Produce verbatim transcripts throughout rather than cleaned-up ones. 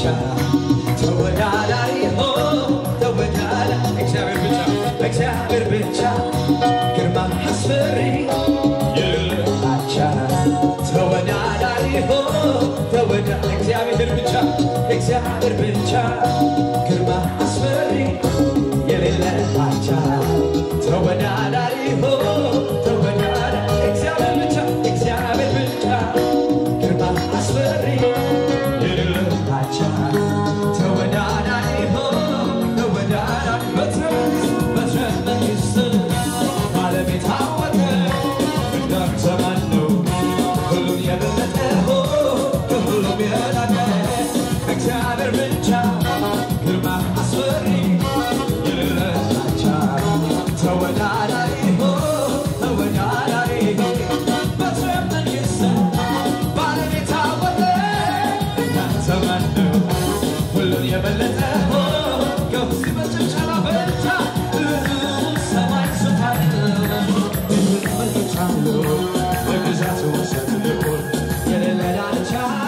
ተወዳዳሪ ሆ ተወዳዳሪ እግዚአብሔር ብቻ እግዚአብሔር ብቻ ግርማ አስፈሪ የለላቻ ተወዳዳሪ ሆ ተወዳዳሪ እግዚአብሔር ብቻ እግዚአብሔር ብቻ ግርማ አስፈሪ የለላቻ ተወዳዳሪ ሆ ተወዳዳሪ እግዚአብሔር ብቻ እግዚአብሔር ብቻ ግርማ አስፈሪ የለላቻ ተወዳዳሪ ሆ ተወዳዳሪ በትረመንግስት ባለቤት አወቀ እንዳንተ ማን ነው ሁሉን የበለጠ ሆ ከሁሉም የላቀ እግዚአብሔር ብቻ ግርማ አስፈሪ የለላቻ ተወዳዳሪ ሆ ተወዳዳሪ በትረመንግስት ባለቤት አወቀ እንዳንተ ማን ነው ሁሉን የበለጠ ሆ ከሁሉም በጭብጨባ ብቻ ሰማይ ዙፋን መልቻለሁ በግዛቱ ወሰን የለላቻ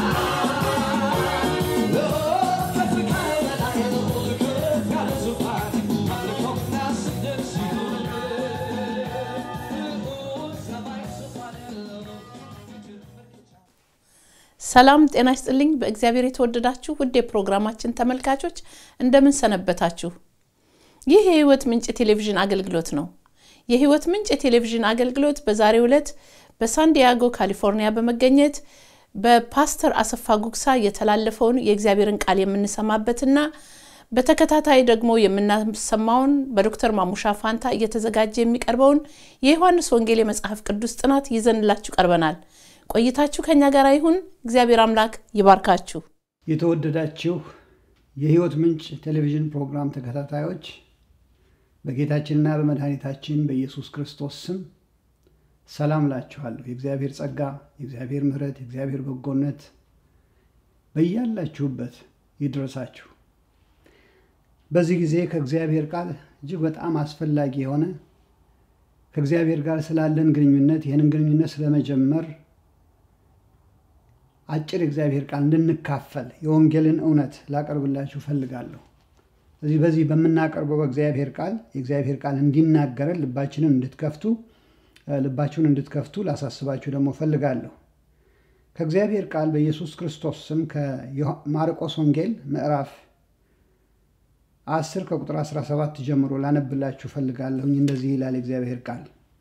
ሰላም ጤና ይስጥልኝ በእግዚአብሔር የተወደዳችሁ ውድ የፕሮግራማችን ተመልካቾች እንደምን ሰነበታችሁ ይህ የህይወት ምንጭ ቴሌቪዥን አገልግሎት ነው የህይወት ምንጭ ቴሌቪዥን አገልግሎት በዛሬው ዕለት በሳን ዲያጎ ካሊፎርኒያ በመገኘት በፓስተር አሰፋ ጉግሳ የተላለፈውን የእግዚአብሔርን ቃል የምንሰማበትና በተከታታይ ደግሞ የምናሰማውን በዶክተር ማሙሻ ፋንታ እየተዘጋጀ የሚቀርበውን የዮሐንስ ወንጌል የመጽሐፍ ቅዱስ ጥናት ይዘንላችሁ ቀርበናል ቆይታችሁ ከኛ ጋር ይሁን እግዚአብሔር አምላክ ይባርካችሁ የተወደዳችሁ የህይወት ምንጭ ቴሌቪዥን ፕሮግራም ተከታታዮች በጌታችንና በመድኃኒታችን በኢየሱስ ክርስቶስ ስም ሰላም ላችኋለሁ የእግዚአብሔር ጸጋ የእግዚአብሔር ምሕረት የእግዚአብሔር በጎነት በእያላችሁበት ይድረሳችሁ በዚህ ጊዜ ከእግዚአብሔር ቃል እጅግ በጣም አስፈላጊ የሆነ ከእግዚአብሔር ጋር ስላለን ግንኙነት ይህንን ግንኙነት ስለመጀመር አጭር እግዚአብሔር ቃል እንድንካፈል የወንጌልን እውነት ላቀርብላችሁ ፈልጋለሁ ስለዚህ በዚህ በመናቀርበው እግዚአብሔር ቃል የእግዚአብሔር ቃል እንዲናገረን ልባችንን እንድትከፍቱ ልባችሁን እንድትከፍቱ ላሳስባችሁ ደግሞ ፈልጋለሁ ከእግዚአብሔር ቃል በኢየሱስ ክርስቶስ ስም ከማርቆስ ወንጌል ምዕራፍ አስር ከቁጥር አስራ ሰባት ጀምሮ ላነብላችሁ ፈልጋለሁ እንደዚህ ይላል እግዚአብሔር ቃል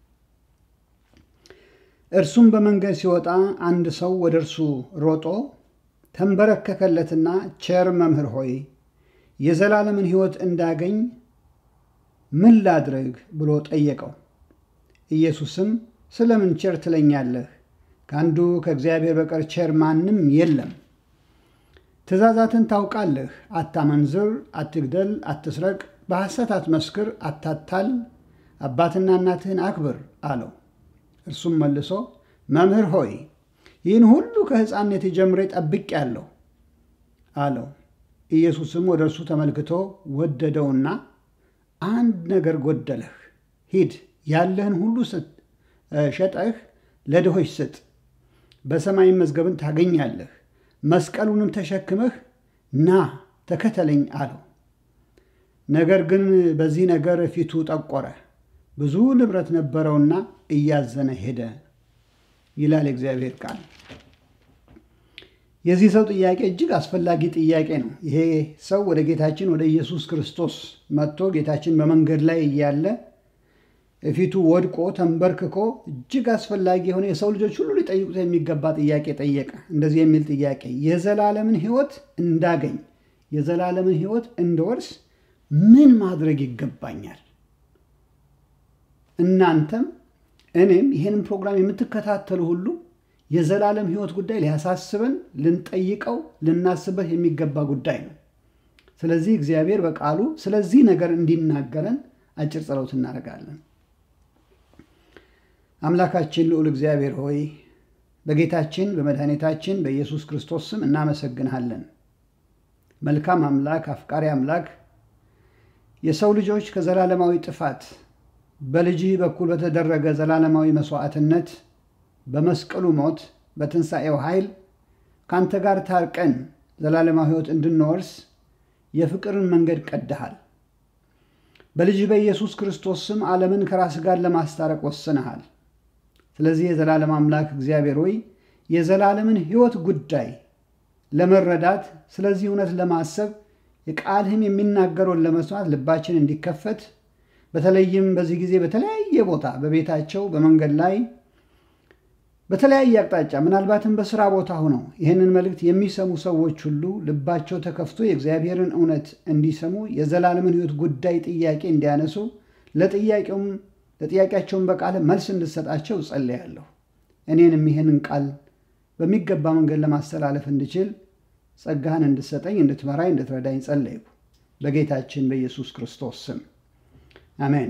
እርሱም በመንገድ ሲወጣ አንድ ሰው ወደርሱ ሮጦ ተንበረከከለትና ቸር መምህር ሆይ የዘላለምን ሕይወት እንዳገኝ ምን ላድርግ ብሎ ጠየቀው ኢየሱስም ስለምን ቸር ትለኛለህ ካንዱ ከእግዚአብሔር በቀር ቸር ማንም የለም ትእዛዛትን ታውቃለህ አታመንዝር አትግደል አትስረቅ በሐሰት አትመስክር አታታል አባትና እናትህን አክብር አለው እርሱም መልሶ መምህር ሆይ ይህን ሁሉ ከሕፃንነቴ ጀምሬ ጠብቄአለሁ አለው ኢየሱስም ወደ እርሱ ተመልክቶ ወደደውና አንድ ነገር ጎደለህ ሂድ ያለህን ሁሉ ሸጠህ ለድሆች ስጥ በሰማይም መዝገብን ታገኛለህ መስቀሉንም ተሸክመህ ና ተከተለኝ አለው ነገር ግን በዚህ ነገር ፊቱ ጠቆረ ብዙ ንብረት ነበረውና እያዘነ ሄደ ይላል እግዚአብሔር ቃል የዚህ ሰው ጥያቄ እጅግ አስፈላጊ ጥያቄ ነው ይሄ ሰው ወደ ጌታችን ወደ ኢየሱስ ክርስቶስ መጥቶ ጌታችን በመንገድ ላይ እያለ ፊቱ ወድቆ ተንበርክኮ እጅግ አስፈላጊ የሆነ የሰው ልጆች ሁሉ ሊጠይቁት የሚገባ ጥያቄ ጠየቀ እንደዚህ የሚል ጥያቄ የዘላለምን ሕይወት እንዳገኝ የዘላለምን ሕይወት እንድወርስ ምን ማድረግ ይገባኛል እናንተም እኔም ይሄንን ፕሮግራም የምትከታተሉ ሁሉ የዘላለም ሕይወት ጉዳይ ሊያሳስበን ልንጠይቀው ልናስበው የሚገባ ጉዳይ ነው ስለዚህ እግዚአብሔር በቃሉ ስለዚህ ነገር እንዲናገረን አጭር ጸሎት እናደርጋለን አምላካችን ልዑል እግዚአብሔር ሆይ በጌታችን በመድኃኒታችን በኢየሱስ ክርስቶስ ስም እናመሰግንሃለን መልካም አምላክ አፍቃሪ አምላክ የሰው ልጆች ከዘላለማዊ ጥፋት በልጅህ በኩል በተደረገ ዘላለማዊ መስዋዕትነት በመስቀሉ ሞት በትንሣኤው ኃይል ካንተ ጋር ታርቀን ዘላለማዊ ሕይወት እንድንወርስ የፍቅርን መንገድ ቀድሃል። በልጅ በኢየሱስ ክርስቶስ ስም ዓለምን ከራስ ጋር ለማስታረቅ ወስነሃል። ስለዚህ የዘላለም አምላክ እግዚአብሔር ሆይ የዘላለምን ሕይወት ጉዳይ ለመረዳት ስለዚህ እውነት ለማሰብ የቃልህን የሚናገረውን ለመስማት ልባችን እንዲከፈት በተለይም በዚህ ጊዜ በተለያየ ቦታ በቤታቸው በመንገድ ላይ በተለያየ አቅጣጫ ምናልባትም በስራ ቦታ ሆነው ይህንን መልእክት የሚሰሙ ሰዎች ሁሉ ልባቸው ተከፍቶ የእግዚአብሔርን እውነት እንዲሰሙ የዘላለምን ሕይወት ጉዳይ ጥያቄ እንዲያነሱ ለጥያቄውም ለጥያቄያቸውን በቃል መልስ እንድሰጣቸው ጸልያለሁ። እኔንም ይህንን ቃል በሚገባ መንገድ ለማስተላለፍ እንድችል ጸጋህን እንድትሰጠኝ እንድትመራኝ እንድትረዳኝ ጸለይኩ በጌታችን በኢየሱስ ክርስቶስ ስም አሜን።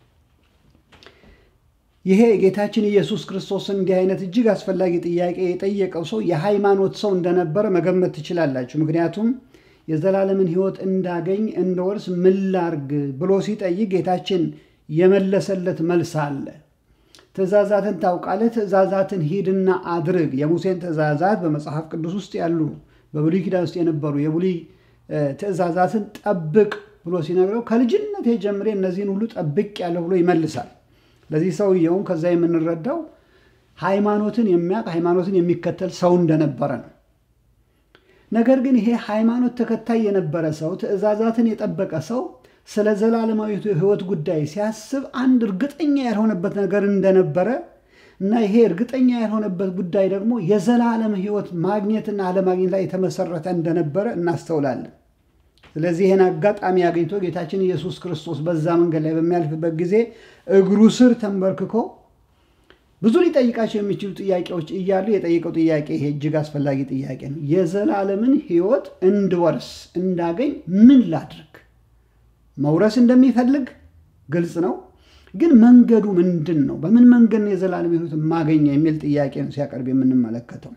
ይሄ ጌታችን ኢየሱስ ክርስቶስን እንዲህ አይነት እጅግ አስፈላጊ ጥያቄ የጠየቀው ሰው የሃይማኖት ሰው እንደነበረ መገመት ትችላላችሁ። ምክንያቱም የዘላለምን ሕይወት እንዳገኝ እንደወርስ ምን ላድርግ ብሎ ሲጠይቅ ጌታችን የመለሰለት መልስ አለ። ትእዛዛትን ታውቃለህ፣ ትእዛዛትን ሂድና አድርግ። የሙሴን ትእዛዛት በመጽሐፍ ቅዱስ ውስጥ ያሉ በብሉይ ኪዳን ውስጥ የነበሩ የብሉይ ትእዛዛትን ጠብቅ ብሎ ሲነግረው ከልጅነቴ ጀምሬ እነዚህን ሁሉ ጠብቅ ያለው ብሎ ይመልሳል። ለዚህ ሰውየውም ከዛ የምንረዳው ሃይማኖትን የሚያውቅ ሃይማኖትን የሚከተል ሰው እንደነበረ ነው። ነገር ግን ይሄ ሃይማኖት ተከታይ የነበረ ሰው ትእዛዛትን የጠበቀ ሰው ስለ ዘላለማዊ ሕይወት ጉዳይ ሲያስብ አንድ እርግጠኛ ያልሆነበት ነገር እንደነበረ እና ይሄ እርግጠኛ ያልሆነበት ጉዳይ ደግሞ የዘላለም ሕይወት ማግኘትና አለማግኘት ላይ የተመሰረተ እንደነበረ እናስተውላለን። ስለዚህ ይሄን አጋጣሚ አግኝቶ ጌታችን ኢየሱስ ክርስቶስ በዛ መንገድ ላይ በሚያልፍበት ጊዜ እግሩ ስር ተንበርክኮ ብዙ ሊጠይቃቸው የሚችሉ ጥያቄዎች እያሉ የጠየቀው ጥያቄ ይሄ እጅግ አስፈላጊ ጥያቄ ነው። የዘላለምን ሕይወት እንድወርስ እንዳገኝ ምን ላድርግ? መውረስ እንደሚፈልግ ግልጽ ነው። ግን መንገዱ ምንድን ነው? በምን መንገድ ነው የዘላለም ሕይወት ማገኛ የሚል ጥያቄ ነው ሲያቀርብ የምንመለከተው።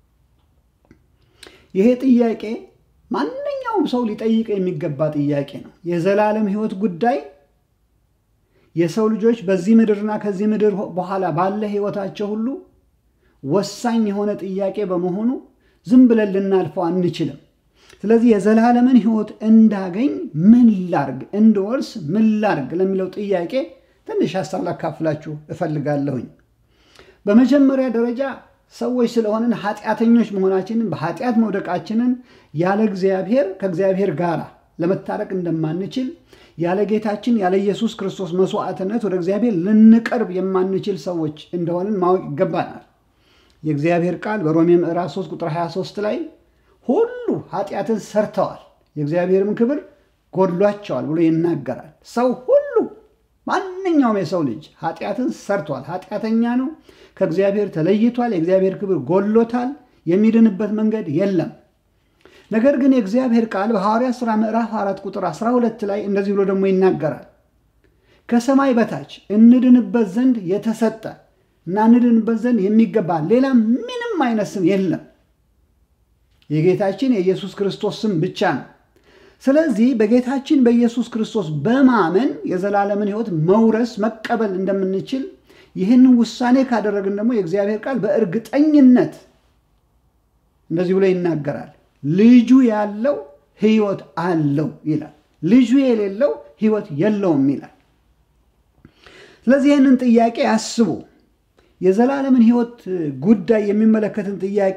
ይሄ ጥያቄ ማንኛውም ሰው ሊጠይቅ የሚገባ ጥያቄ ነው። የዘላለም ሕይወት ጉዳይ የሰው ልጆች በዚህ ምድርና ከዚህ ምድር በኋላ ባለ ሕይወታቸው ሁሉ ወሳኝ የሆነ ጥያቄ በመሆኑ ዝም ብለን ልናልፈው አንችልም። ስለዚህ የዘላለምን ሕይወት እንዳገኝ ምን ላድርግ፣ እንድወርስ ምን ላድርግ ለሚለው ጥያቄ ትንሽ ሐሳብ ላካፍላችሁ እፈልጋለሁኝ። በመጀመሪያ ደረጃ ሰዎች ስለሆንን ኃጢአተኞች መሆናችንን በኃጢአት መውደቃችንን ያለ እግዚአብሔር ከእግዚአብሔር ጋር ለመታረቅ እንደማንችል ያለ ጌታችን ያለ ኢየሱስ ክርስቶስ መስዋዕትነት ወደ እግዚአብሔር ልንቀርብ የማንችል ሰዎች እንደሆንን ማወቅ ይገባናል። የእግዚአብሔር ቃል በሮሜ ምዕራፍ ሶስት ቁጥር ሃያ ሶስት ላይ ሁሉ ኃጢአትን ሰርተዋል የእግዚአብሔርም ክብር ጎድሏቸዋል ብሎ ይናገራል። ሰው ሁሉ ማንኛውም የሰው ልጅ ኃጢአትን ሰርቷል፣ ኃጢአተኛ ነው፣ ከእግዚአብሔር ተለይቷል፣ የእግዚአብሔር ክብር ጎድሎታል፣ የሚድንበት መንገድ የለም። ነገር ግን የእግዚአብሔር ቃል በሐዋርያት ሥራ ምዕራፍ አራት ቁጥር አስራ ሁለት ላይ እንደዚህ ብሎ ደግሞ ይናገራል። ከሰማይ በታች እንድንበት ዘንድ የተሰጠ እና እንድንበት ዘንድ የሚገባ ሌላ ምንም አይነት ስም የለም፣ የጌታችን የኢየሱስ ክርስቶስ ስም ብቻ ነው። ስለዚህ በጌታችን በኢየሱስ ክርስቶስ በማመን የዘላለምን ሕይወት መውረስ መቀበል እንደምንችል ይህንን ውሳኔ ካደረግን ደግሞ የእግዚአብሔር ቃል በእርግጠኝነት እንደዚህ ብሎ ይናገራል። ልጁ ያለው ሕይወት አለው ይላል፣ ልጁ የሌለው ሕይወት የለውም ይላል። ስለዚህ ይህንን ጥያቄ አስቡ። የዘላለምን ሕይወት ጉዳይ የሚመለከትን ጥያቄ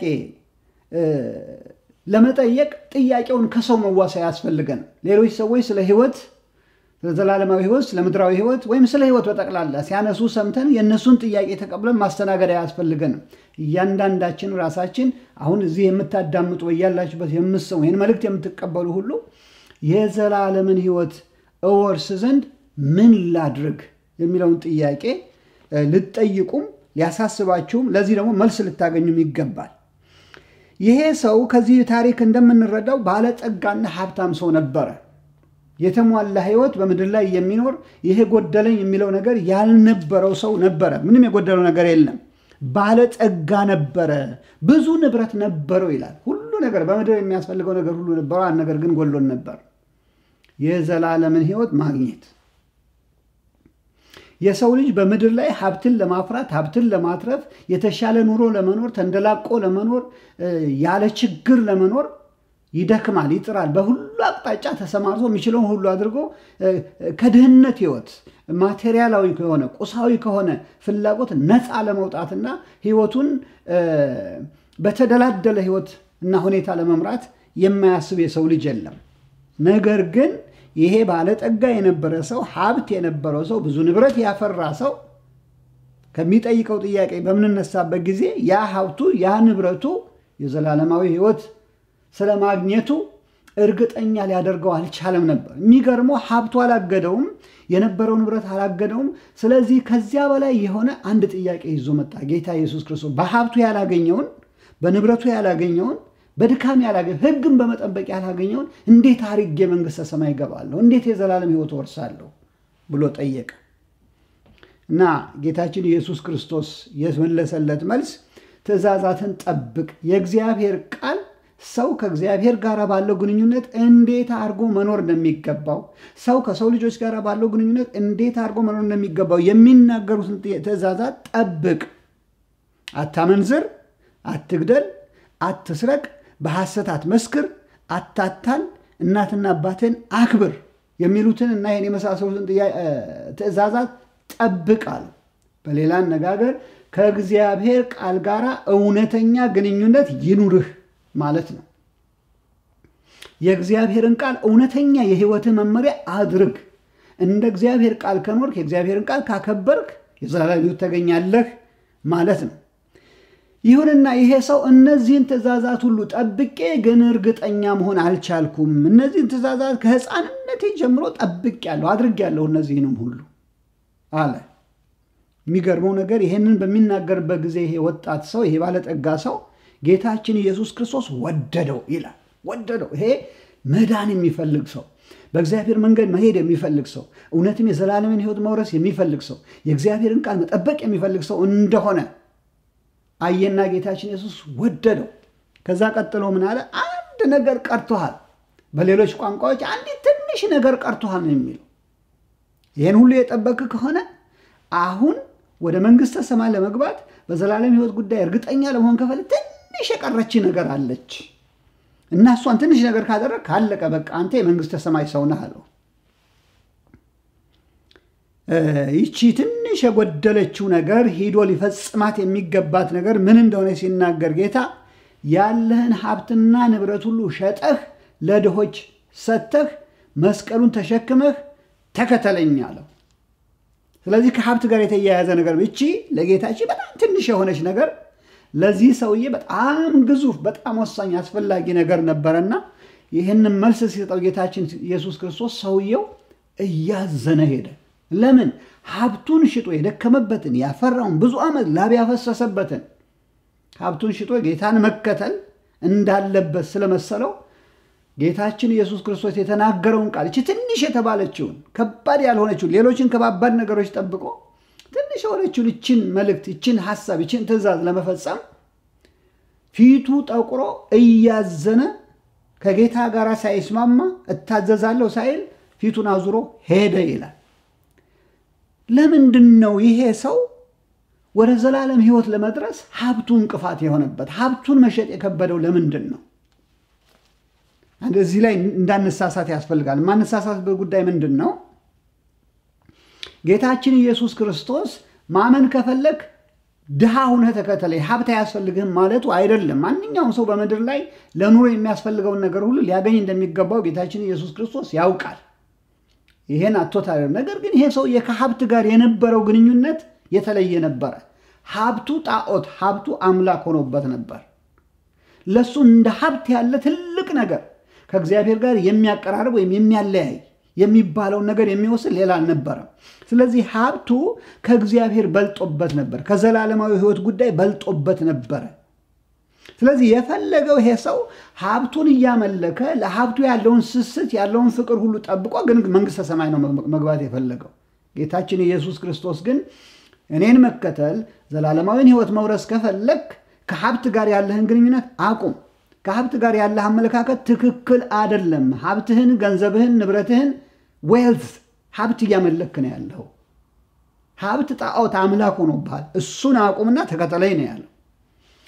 ለመጠየቅ ጥያቄውን ከሰው መዋሳ ያስፈልገን። ሌሎች ሰዎች ስለ ሕይወት፣ ስለ ዘላለማዊ ሕይወት፣ ስለ ምድራዊ ሕይወት ወይም ስለ ሕይወት በጠቅላላ ሲያነሱ ሰምተን የእነሱን ጥያቄ ተቀብለን ማስተናገድ አያስፈልገንም። እያንዳንዳችን ራሳችን አሁን እዚህ የምታዳምጡ ያላችሁበት የምትሰሙ ይህን መልእክት የምትቀበሉ ሁሉ የዘላለምን ሕይወት እወርስ ዘንድ ምን ላድርግ የሚለውን ጥያቄ ልትጠይቁም ሊያሳስባችሁም ለዚህ ደግሞ መልስ ልታገኙም ይገባል። ይሄ ሰው ከዚህ ታሪክ እንደምንረዳው ባለጸጋና ሀብታም ሰው ነበረ። የተሟላ ሕይወት በምድር ላይ የሚኖር ይሄ ጎደለኝ የሚለው ነገር ያልነበረው ሰው ነበረ። ምንም የጎደለው ነገር የለም። ባለጸጋ ነበረ፣ ብዙ ንብረት ነበረው ይላል። ሁሉ ነገር በምድር የሚያስፈልገው ነገር ሁሉ ነበረው። አንድ ነገር ግን ጎሎን ነበር፣ የዘላለምን ሕይወት ማግኘት። የሰው ልጅ በምድር ላይ ሀብትን ለማፍራት ሀብትን ለማትረፍ የተሻለ ኑሮ ለመኖር ተንደላቆ ለመኖር ያለ ችግር ለመኖር ይደክማል፣ ይጥራል፣ በሁሉ አቅጣጫ ተሰማርቶ የሚችለውን ሁሉ አድርጎ ከድህነት ህይወት ማቴሪያላዊ ከሆነ ቁሳዊ ከሆነ ፍላጎት ነፃ ለመውጣትና ህይወቱን በተደላደለ ህይወት እና ሁኔታ ለመምራት የማያስብ የሰው ልጅ የለም። ነገር ግን ይሄ ባለጠጋ የነበረ ሰው ሀብት የነበረው ሰው ብዙ ንብረት ያፈራ ሰው ከሚጠይቀው ጥያቄ በምንነሳበት ጊዜ ያ ሀብቱ ያ ንብረቱ የዘላለማዊ ህይወት ስለማግኘቱ እርግጠኛ ሊያደርገው አልቻለም ነበር። የሚገርመው ሀብቱ አላገደውም፣ የነበረው ንብረት አላገደውም። ስለዚህ ከዚያ በላይ የሆነ አንድ ጥያቄ ይዞ መጣ ጌታ ኢየሱስ ክርስቶስ። በሀብቱ ያላገኘውን በንብረቱ ያላገኘውን በድካም ያላገኘውን ህግን በመጠበቅ ያላገኘውን እንዴት አድርጌ መንግስተ ሰማይ እገባለሁ? እንዴት የዘላለም ህይወት ወርሳለሁ ብሎ ጠየቀ። እና ጌታችን ኢየሱስ ክርስቶስ የመለሰለት መልስ ትእዛዛትን ጠብቅ። የእግዚአብሔር ቃል ሰው ከእግዚአብሔር ጋር ባለው ግንኙነት እንዴት አድርጎ መኖር እንደሚገባው፣ ሰው ከሰው ልጆች ጋር ባለው ግንኙነት እንዴት አድርጎ መኖር እንደሚገባው የሚናገሩትን ትእዛዛት ጠብቅ። አታመንዝር፣ አትግደል፣ አትስረቅ፣ በሐሰት አትመስክር፣ አታታል፣ እናትና አባትን አክብር የሚሉትን እና ይሄን የመሳሰሉትን ትእዛዛት ጠብቃል። በሌላ አነጋገር ከእግዚአብሔር ቃል ጋር እውነተኛ ግንኙነት ይኑርህ ማለት ነው። የእግዚአብሔርን ቃል እውነተኛ የህይወት መመሪያ አድርግ። እንደ እግዚአብሔር ቃል ከኖርክ የእግዚአብሔርን ቃል ካከበርክ የዘላለም ህይወት ታገኛለህ ማለት ነው። ይሁንና ይሄ ሰው እነዚህን ትእዛዛት ሁሉ ጠብቄ ግን እርግጠኛ መሆን አልቻልኩም። እነዚህን ትእዛዛት ከህፃንነቴ ጀምሮ ጠብቄያለሁ፣ አድርጌያለሁ እነዚህንም ሁሉ አለ። የሚገርመው ነገር ይሄንን በሚናገርበት ጊዜ ይሄ ወጣት ሰው ይሄ ባለጠጋ ሰው ጌታችን ኢየሱስ ክርስቶስ ወደደው ይላል። ወደደው። ይሄ መዳን የሚፈልግ ሰው፣ በእግዚአብሔር መንገድ መሄድ የሚፈልግ ሰው፣ እውነትም የዘላለምን ህይወት መውረስ የሚፈልግ ሰው፣ የእግዚአብሔርን ቃል መጠበቅ የሚፈልግ ሰው እንደሆነ አየና ጌታችን ኢየሱስ ወደደው። ከዛ ቀጥሎ ምን አለ? አንድ ነገር ቀርቶሃል። በሌሎች ቋንቋዎች አንድ ትንሽ ነገር ቀርቶሃል ነው የሚለው። ይሄን ሁሉ የጠበቅ ከሆነ አሁን ወደ መንግስተ ሰማይ ለመግባት በዘላለም ህይወት ጉዳይ እርግጠኛ ለመሆን ከፈለ ትንሽ የቀረች ነገር አለች እና እሷን ትንሽ ነገር ካደረግ ካለቀ በቃ አንተ የመንግስተ ሰማይ ሰው ነህ አለው። ይቺ ትንሽ የጎደለችው ነገር ሄዶ ሊፈጽማት የሚገባት ነገር ምን እንደሆነ ሲናገር ጌታ ያለህን ሀብትና ንብረት ሁሉ ሸጠህ ለድሆች ሰጥተህ መስቀሉን ተሸክመህ ተከተለኝ አለው። ስለዚህ ከሀብት ጋር የተያያዘ ነገር እቺ ለጌታችን በጣም ትንሽ የሆነች ነገር ለዚህ ሰውዬ በጣም ግዙፍ በጣም ወሳኝ አስፈላጊ ነገር ነበርና ይህንን መልስ ሲሰጠው ጌታችን ኢየሱስ ክርስቶስ ሰውየው እያዘነ ሄደ። ለምን? ሀብቱን ሽጦ የደከመበትን ያፈራውን ብዙ ዓመት ላብ ያፈሰሰበትን ሀብቱን ሽጦ ጌታን መከተል እንዳለበት ስለመሰለው ጌታችን ኢየሱስ ክርስቶስ የተናገረውን ቃል እቺ ትንሽ የተባለችውን ከባድ ያልሆነችውን ሌሎችን ከባባድ ነገሮች ጠብቆ ትንሽ የሆነችውን እቺን መልእክት እቺን ሐሳብ እቺን ትእዛዝ ለመፈጸም ፊቱ ጠቁሮ እያዘነ ከጌታ ጋር ሳይስማማ እታዘዛለሁ ሳይል ፊቱን አዙሮ ሄደ ይላል። ለምንድን ነው ይሄ ሰው ወደ ዘላለም ህይወት ለመድረስ ሀብቱ እንቅፋት የሆነበት? ሀብቱን መሸጥ የከበደው ለምንድን ነው? እንደዚህ ላይ እንዳንሳሳት ያስፈልጋል። ማንሳሳትበት ጉዳይ ምንድን ነው? ጌታችን ኢየሱስ ክርስቶስ ማመን ከፈለክ ድሃ ሆነህ ተከተለኝ ሀብት አያስፈልግህም ማለቱ አይደለም። ማንኛውም ሰው በምድር ላይ ለኑሮ የሚያስፈልገውን ነገር ሁሉ ሊያገኝ እንደሚገባው ጌታችን ኢየሱስ ክርስቶስ ያውቃል። ይሄን አጥቶት አይደለም። ነገር ግን ይሄ ሰው ከሀብት ጋር የነበረው ግንኙነት የተለየ ነበር። ሀብቱ ጣዖት፣ ሀብቱ አምላክ ሆኖበት ነበር። ለሱ እንደ ሀብት ያለ ትልቅ ነገር ከእግዚአብሔር ጋር የሚያቀራርብ ወይም የሚያለያይ የሚባለውን ነገር የሚወስድ ሌላ አልነበረም። ስለዚህ ሀብቱ ከእግዚአብሔር በልጦበት ነበር፣ ከዘላለማዊ ህይወት ጉዳይ በልጦበት ነበር። ስለዚህ የፈለገው ይሄ ሰው ሀብቱን እያመለከ ለሀብቱ ያለውን ስስት ያለውን ፍቅር ሁሉ ጠብቆ ግን መንግስተ ሰማይ ነው መግባት የፈለገው። ጌታችን ኢየሱስ ክርስቶስ ግን እኔን መከተል ዘላለማዊን ህይወት መውረስ ከፈለክ ከሀብት ጋር ያለህን ግንኙነት አቁም። ከሀብት ጋር ያለህ አመለካከት ትክክል አይደለም። ሀብትህን፣ ገንዘብህን፣ ንብረትህን ዌልዝ ሀብት እያመለክ ነው ያለው። ሀብት ጣዖት አምላክ ሆኖብሃል። እሱን አቁምና ተከተለኝ ነው ያለው።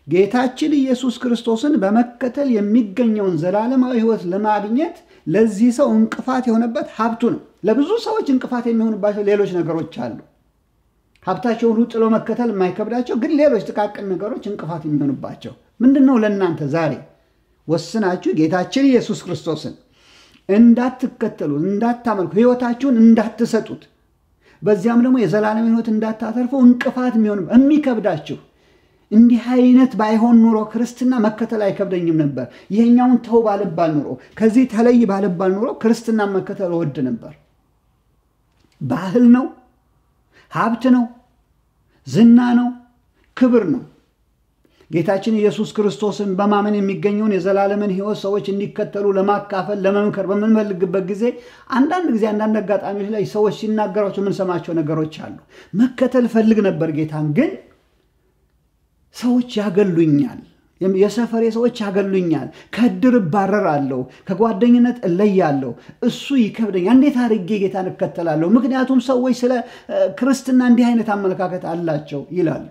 ጌታችን ኢየሱስ ክርስቶስን በመከተል የሚገኘውን ዘላለማዊ ሕይወት ለማግኘት ለዚህ ሰው እንቅፋት የሆነበት ሀብቱ ነው። ለብዙ ሰዎች እንቅፋት የሚሆኑባቸው ሌሎች ነገሮች አሉ። ሀብታቸውን ሁሉ ጥሎ መከተል የማይከብዳቸው ግን ሌሎች ጥቃቅን ነገሮች እንቅፋት የሚሆኑባቸው ምንድነው? ለእናንተ ዛሬ ወስናችሁ ጌታችን ኢየሱስ ክርስቶስን እንዳትከተሉ፣ እንዳታመልኩ፣ ሕይወታችሁን እንዳትሰጡት፣ በዚያም ደግሞ የዘላለም ሕይወት እንዳታተርፉ እንቅፋት የሚሆን የሚከብዳችሁ እንዲህ አይነት ባይሆን ኑሮ ክርስትና መከተል አይከብደኝም ነበር። ይሄኛውን ተው ባልባል ኑሮ፣ ከዚህ ተለይ ባልባል ኑሮ ክርስትና መከተል ወድ ነበር። ባህል ነው፣ ሀብት ነው፣ ዝና ነው፣ ክብር ነው። ጌታችን ኢየሱስ ክርስቶስን በማመን የሚገኘውን የዘላለምን ሕይወት ሰዎች እንዲከተሉ ለማካፈል ለመምከር በምንፈልግበት ጊዜ አንዳንድ ጊዜ አንዳንድ አጋጣሚዎች ላይ ሰዎች ሲናገሯቸው የምንሰማቸው ነገሮች አሉ። መከተል ፈልግ ነበር ጌታን፣ ግን ሰዎች ያገሉኛል፣ የሰፈሬ ሰዎች ያገሉኛል፣ ከእድር እባረራለሁ፣ ከጓደኝነት እለያለሁ፣ እሱ ይከብደኛል፣ እንዴት አድርጌ ጌታን እከተላለሁ? ምክንያቱም ሰዎች ስለ ክርስትና እንዲህ አይነት አመለካከት አላቸው ይላሉ።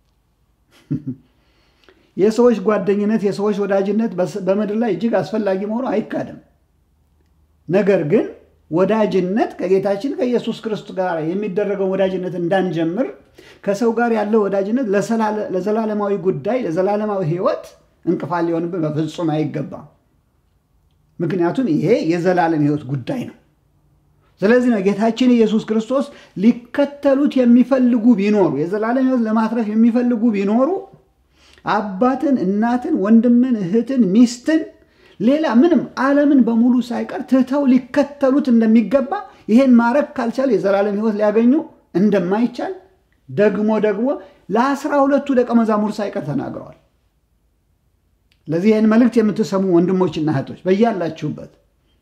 የሰዎች ጓደኝነት፣ የሰዎች ወዳጅነት በምድር ላይ እጅግ አስፈላጊ መሆኑ አይካድም። ነገር ግን ወዳጅነት ከጌታችን ከኢየሱስ ክርስቶስ ጋር የሚደረገው ወዳጅነት እንዳንጀምር ከሰው ጋር ያለው ወዳጅነት ለዘላለማዊ ጉዳይ ለዘላለማዊ ሕይወት እንቅፋት ሊሆንብን በፍጹም አይገባም። ምክንያቱም ይሄ የዘላለም ሕይወት ጉዳይ ነው። ስለዚህ ነው ጌታችን ኢየሱስ ክርስቶስ ሊከተሉት የሚፈልጉ ቢኖሩ፣ የዘላለም ሕይወት ለማትረፍ የሚፈልጉ ቢኖሩ አባትን፣ እናትን፣ ወንድምን፣ እህትን፣ ሚስትን ሌላ ምንም ዓለምን በሙሉ ሳይቀር ትተው ሊከተሉት እንደሚገባ፣ ይሄን ማድረግ ካልቻል የዘላለም ሕይወት ሊያገኙ እንደማይቻል ደግሞ ደግሞ ለአስራ ሁለቱ ደቀ መዛሙርት ሳይቀር ተናግረዋል። ለዚህ ይህን መልእክት የምትሰሙ ወንድሞችና እህቶች በያላችሁበት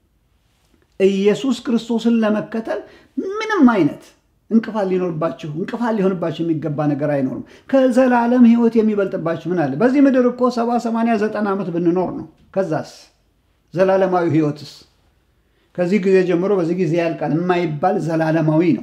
ኢየሱስ ክርስቶስን ለመከተል ምንም አይነት እንቅፋት ሊኖርባችሁ እንቅፋት ሊሆንባችሁ የሚገባ ነገር አይኖርም። ከዘላለም ሕይወት የሚበልጥባችሁ ምን አለ? በዚህ ምድር እኮ ሰባ ሰማንያ ዘጠና ዓመት ብንኖር ነው። ከዛስ ዘላለማዊ ሕይወትስ ከዚህ ጊዜ ጀምሮ በዚህ ጊዜ ያልቃል የማይባል ዘላለማዊ ነው።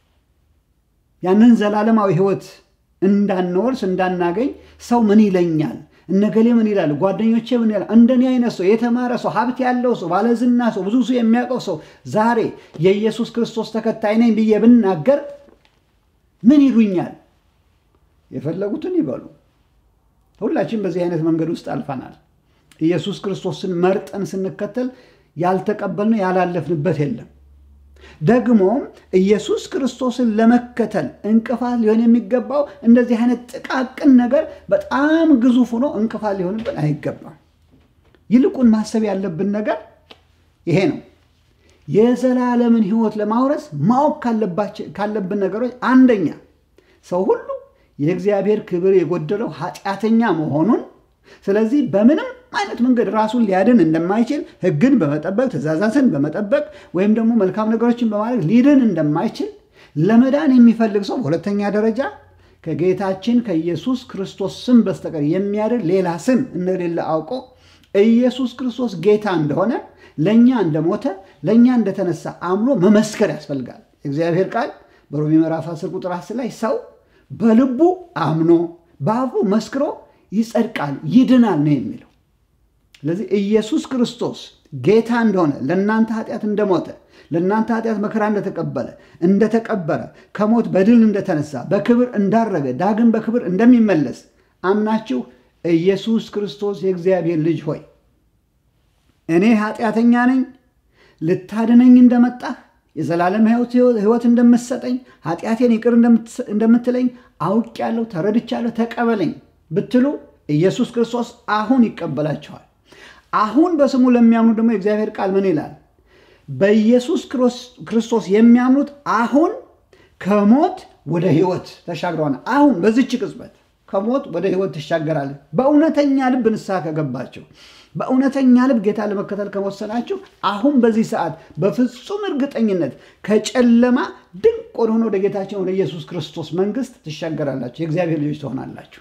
ያንን ዘላለማዊ ሕይወት እንዳንወርስ እንዳናገኝ ሰው ምን ይለኛል፣ እነገሌ ምን ይላል፣ ጓደኞቼ ምን ይላል፣ እንደኔ አይነት ሰው የተማረ ሰው ሀብት ያለው ሰው ባለዝና ሰው ብዙ ሰው የሚያውቀው ሰው ዛሬ የኢየሱስ ክርስቶስ ተከታይ ነኝ ብዬ ብናገር ምን ይሉኛል? የፈለጉትን ይበሉ። ሁላችን በዚህ አይነት መንገድ ውስጥ አልፈናል። ኢየሱስ ክርስቶስን መርጠን ስንከተል ያልተቀበልነው ያላለፍንበት የለም። ደግሞም ኢየሱስ ክርስቶስን ለመከተል እንቅፋት ሊሆን የሚገባው እንደዚህ አይነት ጥቃቅን ነገር በጣም ግዙፍ ሆኖ እንቅፋት ሊሆንብን አይገባም። ይልቁን ማሰብ ያለብን ነገር ይሄ ነው። የዘላለምን ሕይወት ለማውረስ ማወቅ ካለብን ነገሮች አንደኛ ሰው ሁሉ የእግዚአብሔር ክብር የጎደለው ኃጢአተኛ መሆኑን፣ ስለዚህ በምንም አይነት መንገድ ራሱን ሊያድን እንደማይችል፣ ሕግን በመጠበቅ ትእዛዛትን በመጠበቅ ወይም ደግሞ መልካም ነገሮችን በማድረግ ሊድን እንደማይችል፣ ለመዳን የሚፈልግ ሰው በሁለተኛ ደረጃ ከጌታችን ከኢየሱስ ክርስቶስ ስም በስተቀር የሚያድን ሌላ ስም እንደሌለ አውቆ ኢየሱስ ክርስቶስ ጌታ እንደሆነ፣ ለኛ እንደሞተ፣ ለኛ እንደተነሳ አምኖ መመስከር ያስፈልጋል። እግዚአብሔር ቃል በሮሜ ምዕራፍ አስር ቁጥር አስር ላይ ሰው በልቡ አምኖ በአፉ መስክሮ ይጸድቃል ይድናል ነው የሚለው። ስለዚህ ኢየሱስ ክርስቶስ ጌታ እንደሆነ፣ ለእናንተ ኃጢአት እንደሞተ፣ ለእናንተ ኃጢአት መከራ እንደተቀበለ፣ እንደተቀበረ፣ ከሞት በድል እንደተነሳ፣ በክብር እንዳረገ፣ ዳግም በክብር እንደሚመለስ አምናችሁ ኢየሱስ ክርስቶስ የእግዚአብሔር ልጅ ሆይ እኔ ኃጢአተኛ ነኝ፣ ልታድነኝ እንደመጣህ፣ የዘላለም ሕይወት እንደምትሰጠኝ፣ ኃጢአቴን ይቅር እንደምትለኝ አውቄያለሁ፣ ተረድቻለሁ፣ ተቀበለኝ ብትሉ ኢየሱስ ክርስቶስ አሁን ይቀበላችኋል። አሁን በስሙ ለሚያምኑ ደግሞ የእግዚአብሔር ቃል ምን ይላል? በኢየሱስ ክርስቶስ የሚያምኑት አሁን ከሞት ወደ ሕይወት ተሻግረዋል። አሁን በዚች ቅጽበት ከሞት ወደ ሕይወት ትሻገራለህ። በእውነተኛ ልብ ንስሐ ከገባችሁ፣ በእውነተኛ ልብ ጌታ ለመከተል ከወሰናችሁ አሁን በዚህ ሰዓት በፍጹም እርግጠኝነት ከጨለማ ድንቅ ወደሆነ ወደ ጌታችን ወደ ኢየሱስ ክርስቶስ መንግስት ትሻገራላችሁ፣ የእግዚአብሔር ልጆች ትሆናላችሁ።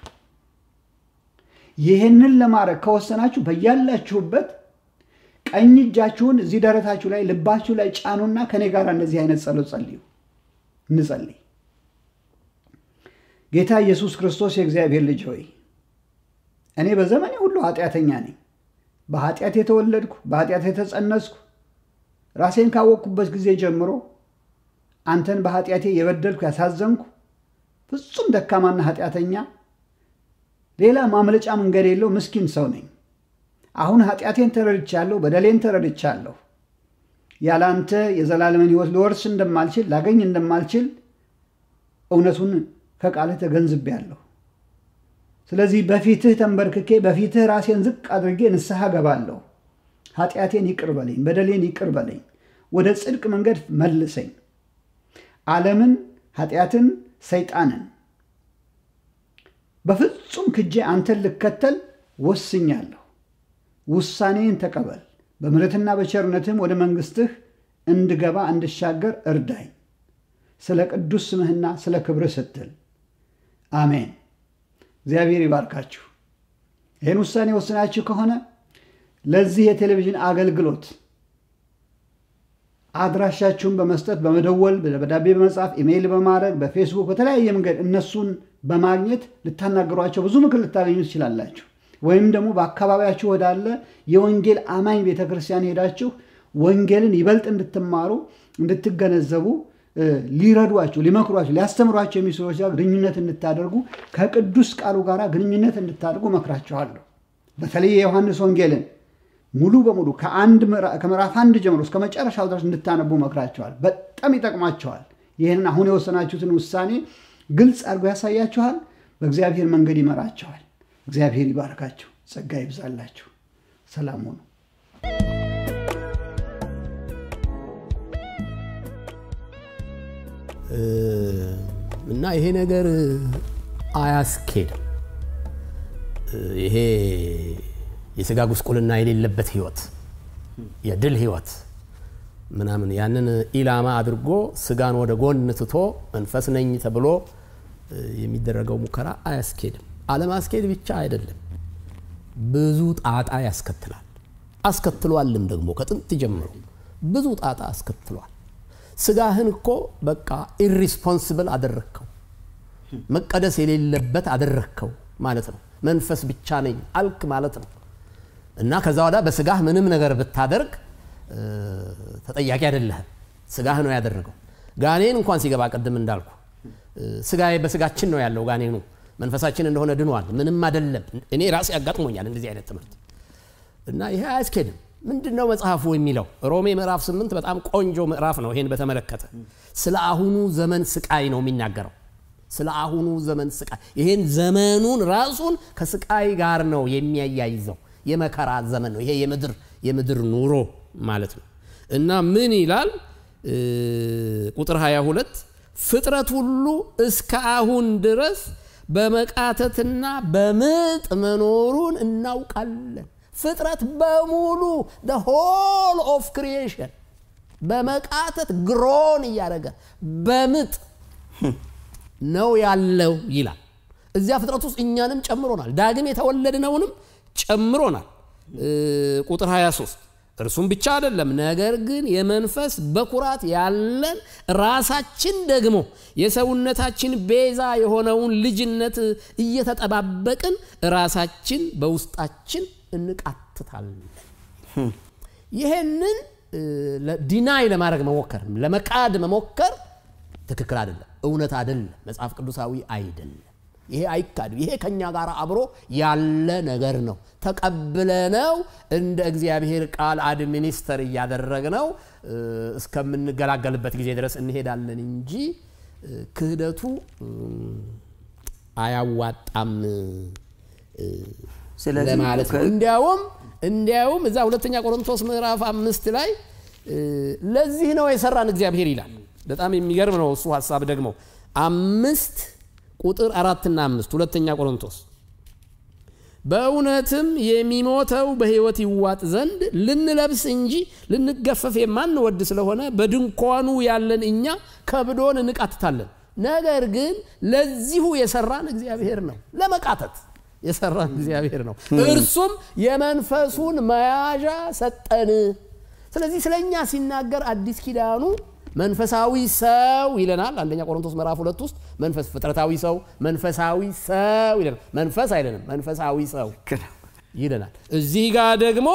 ይህንን ለማድረግ ከወሰናችሁ በያላችሁበት ቀኝ እጃችሁን እዚህ ደረታችሁ ላይ ልባችሁ ላይ ጫኑና ከኔ ጋር እንደዚህ አይነት ጸሎት ጸልዩ። እንጸልይ። ጌታ ኢየሱስ ክርስቶስ የእግዚአብሔር ልጅ ሆይ እኔ በዘመኔ ሁሉ ኃጢአተኛ ነኝ። በኃጢአት የተወለድኩ በኃጢአት የተጸነስኩ ራሴን ካወቅኩበት ጊዜ ጀምሮ አንተን በኃጢአቴ የበደልኩ ያሳዘንኩ ፍጹም ደካማና ኃጢአተኛ ሌላ ማምለጫ መንገድ የለው ምስኪን ሰው ነኝ። አሁን ኃጢአቴን ተረድቻለሁ፣ በደሌን ተረድቻለሁ። ያላንተ የዘላለምን ሕይወት ልወርስ እንደማልችል ላገኝ እንደማልችል እውነቱን ከቃልህ ተገንዝቤያለሁ። ስለዚህ በፊትህ ተንበርክኬ በፊትህ ራሴን ዝቅ አድርጌ ንስሐ ገባለሁ። ኃጢአቴን ይቅር በለኝ፣ በደሌን ይቅር በለኝ፣ ወደ ጽድቅ መንገድ መልሰኝ። ዓለምን፣ ኃጢአትን፣ ሰይጣንን በፍጹም ክጄ አንተን ልከተል ወስኛለሁ። ውሳኔን ተቀበል። በምሕረትና በቸርነትም ወደ መንግሥትህ እንድገባ እንድሻገር እርዳኝ። ስለ ቅዱስ ስምህና ስለ ክብርህ ስትል አሜን። እግዚአብሔር ይባርካችሁ። ይህን ውሳኔ ወስናችሁ ከሆነ ለዚህ የቴሌቪዥን አገልግሎት አድራሻችሁን በመስጠት በመደወል በደብዳቤ በመጻፍ ኢሜይል በማድረግ በፌስቡክ በተለያየ መንገድ እነሱን በማግኘት ልታናገሯቸው ብዙ ምክር ልታገኙ ትችላላችሁ። ወይም ደግሞ በአካባቢያችሁ ወዳለ የወንጌል አማኝ ቤተክርስቲያን ሄዳችሁ ወንጌልን ይበልጥ እንድትማሩ እንድትገነዘቡ ሊረዷችሁ ሊመክሯችሁ ሊያስተምሯችሁ የሚችሉ ሰዎች ጋር ግንኙነት እንድታደርጉ ከቅዱስ ቃሉ ጋር ግንኙነት እንድታደርጉ መክራችኋለሁ። በተለይ የዮሐንስ ወንጌልን ሙሉ በሙሉ ከአንድ ከምዕራፍ አንድ ጀምሮ እስከ መጨረሻው ድረስ እንድታነቡ መክራችኋል። በጣም ይጠቅማችኋል። ይህንን አሁን የወሰናችሁትን ውሳኔ ግልጽ አድርጎ ያሳያችኋል። በእግዚአብሔር መንገድ ይመራችኋል። እግዚአብሔር ይባርካችሁ፣ ጸጋ ይብዛላችሁ። ሰላም ሁኑ። እና ይሄ ነገር አያስኬድም። ይሄ የሥጋ ጉስቁልና የሌለበት ህይወት የድል ህይወት ምናምን ያንን ኢላማ አድርጎ ስጋን ወደ ጎን ትቶ መንፈስ ነኝ ተብሎ የሚደረገው ሙከራ አያስኬድም። አለማስኬድ ብቻ አይደለም፣ ብዙ ጣጣ ያስከትላል። አስከትሏልም ደግሞ ከጥንት ጀምሮ ብዙ ጣጣ አስከትሏል። ስጋህን እኮ በቃ ኢሪስፖንሲብል አደረከው፣ መቀደስ የሌለበት አደረከው ማለት ነው። መንፈስ ብቻ ነኝ አልክ ማለት ነው። እና ከዛ ወዲያ በስጋህ ምንም ነገር ብታደርግ ተጠያቂ አይደለህም። ስጋህ ነው ያደረገው። ጋኔን እንኳን ሲገባ ቀደም እንዳልኩ ስጋዬ በስጋችን ነው ያለው ጋኔኑ መንፈሳችን እንደሆነ ድኗል። ምንም አይደለም። እኔ ራሴ ያጋጥሞኛል እንደዚህ አይነት ትምህርት እና ይሄ አያስኬድም። ምንድነው መጽሐፉ የሚለው? ሮሜ ምዕራፍ ስምንት በጣም ቆንጆ ምዕራፍ ነው። ይሄን በተመለከተ ስለ አሁኑ ዘመን ስቃይ ነው የሚናገረው። ስለ አሁኑ ዘመን ስቃይ፣ ይሄን ዘመኑን ራሱን ከስቃይ ጋር ነው የሚያያይዘው። የመከራ ዘመን ነው ይሄ የምድር የምድር ኑሮ ማለት ነው። እና ምን ይላል ቁጥር ሃያ ሁለት ፍጥረት ሁሉ እስከ አሁን ድረስ በመቃተትና በምጥ መኖሩን እናውቃለን። ፍጥረት በሙሉ the whole of creation በመቃተት ግሮን እያደረገ በምጥ ነው ያለው ይላል። እዚያ ፍጥረት ውስጥ እኛንም ጨምሮናል። ዳግም የተወለድነውንም ጨምሮናል። ቁጥር ሃያ ሶስት እርሱም ብቻ አይደለም፣ ነገር ግን የመንፈስ በኩራት ያለን ራሳችን ደግሞ የሰውነታችን ቤዛ የሆነውን ልጅነት እየተጠባበቅን ራሳችን በውስጣችን እንቃትታለን። ይሄንን ዲናይ ለማድረግ መሞከር ለመቃድ መሞከር ትክክል አይደለም፣ እውነት አይደለም፣ መጽሐፍ ቅዱሳዊ አይደለም። ይሄ አይካድ፣ ይሄ ከኛ ጋር አብሮ ያለ ነገር ነው። ተቀብለነው እንደ እግዚአብሔር ቃል አድሚኒስተር ያደረግነው እስከምንገላገልበት ጊዜ ድረስ እንሄዳለን እንጂ ክህደቱ አያዋጣም ስለማለት ነው። እንዲያውም እንዲያውም እዛ ሁለተኛ ቆሮንቶስ ምዕራፍ አምስት ላይ ለዚህ ነው የሰራን እግዚአብሔር ይላል። በጣም የሚገርም ነው እሱ ሐሳብ ደግሞ አምስት ቁጥር አራት እና አምስት ሁለተኛ ቆሮንቶስ በእውነትም የሚሞተው በሕይወት ይዋጥ ዘንድ ልንለብስ እንጂ ልንገፈፍ የማንወድ ስለሆነ በድንኳኑ ያለን እኛ ከብዶን እንቃትታለን። ነገር ግን ለዚሁ የሰራን እግዚአብሔር ነው። ለመቃተት የሰራን እግዚአብሔር ነው። እርሱም የመንፈሱን መያዣ ሰጠን። ስለዚህ ስለኛ ሲናገር አዲስ ኪዳኑ መንፈሳዊ ሰው ይለናል አንደኛ ቆሮንቶስ ምዕራፍ ሁለት ውስጥ መንፈስ ፍጥረታዊ ሰው መንፈሳዊ ሰው ይለናል መንፈስ አይደለም መንፈሳዊ ሰው ይለናል እዚህ ጋር ደግሞ